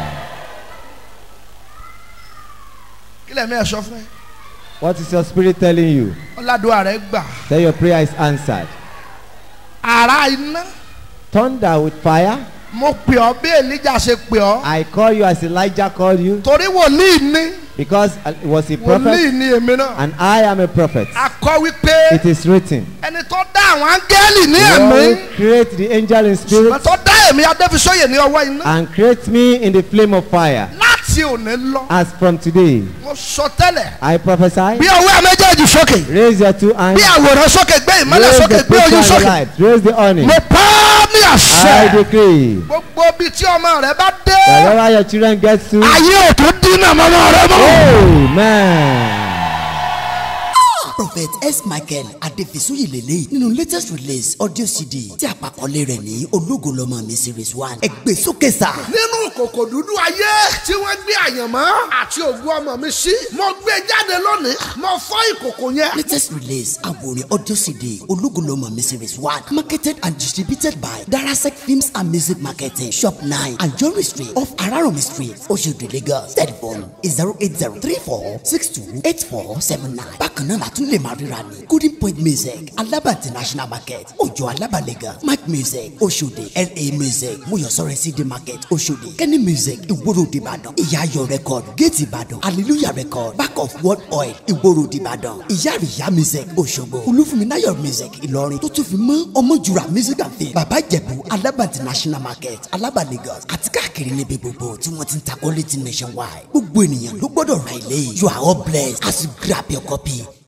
F: kí lẹ́mí ẹ̀ sọ fún ẹ.
B: What is your spirit telling you?
F: ọ̀làdúrà rẹ gbà.
B: That your prayer is answered.
F: àrá iná.
B: Thunder with fire.
F: mo pè ọ́ bí Èlíjà ṣe pè ọ́.
B: I call you as Elijah called you.
F: torí wòlíì ní.
B: Because I was a
F: wòlíì
B: prophet
F: ní èmi náà.
B: and I am a prophet.
F: a kọ wípé.
B: It is written.
F: ẹni tó dá àwọn áńgẹ́lì ní
B: God
F: ẹ̀mí.
B: will create the angel in spirit
F: ṣùgbọ́n tó dá èmi Adéfisóyè ní ọwọ́ iná.
B: and create me in the flame of fire.
F: láti òní lọ.
B: As from today,
F: mo sọ tẹ́lẹ̀.
B: I prophesy.
F: bí ọwọ́ ẹ méjèèjì sókè.
B: Raise your two hands.
F: bí àwòrán sókè gbé ìmọ́lẹ̀
B: Raise
F: sókè
B: the
F: gbé
B: picture
F: oyún
B: and the
F: sókè.
B: light. Raise the honey.
F: mo pa á ní
B: I
F: àṣẹ.
B: decree.
F: gbogbo bí tí ọmọ rẹ bá dé.
B: Wherever your children get to.
F: ayé ò tún dínà mọ́mọ́ rẹ mọ́.
B: Amen.
G: Prophet S. Michael Adefisoye lele nínú latest release audio C D tí àpàkọ́lé rẹ̀ ní ológo lọ́mọ mi series one ẹgbẹ́ sókè sá.
F: nínú kòkò dúdú ayé tí wọ́n gbé àyànmọ́ àti ògùn ọmọ mi sí. mo gbé jáde lónìí. mo fọ́ ìkòkò yẹn.
G: Latest release àwòrán audio C D ológo lọ́mọ mi series one marketed and distributed by Darasec Films and Music Marketing shop nine Anjorin Street off Araromi Street Oshodi Lagos. Telephone is zero eight zero three four six two eight four seven nine. bákan náà látún lè máa ríra ní Golden Point Music Alaba International Market Ojo Alaba Lagos. Mike Music Oshodi L A Music Muyosore C D Market Oshodi Kenny Music Iworo Ìbàdàn Ìyáyọ̀ Record Gate Ìbàdàn Hallelujah Record Back of World Oil Iworo Ìbàdàn Ìyáàríyá Music Òṣogbo Olúfúnmináyọ̀ Music Ìlọrin tó tún fi mọ́ Ọmọjúra Music and Film Bàbá Ìjẹ̀bú Alaba International Market Alaba Lagos àti káàkiri níbi gbogbo tí wọ́n ti ń ta quality nationwide. Gbogbo ènìyàn ló gbọ́dọ̀ ra ilé yìí. You are all blessed as you grab your copy.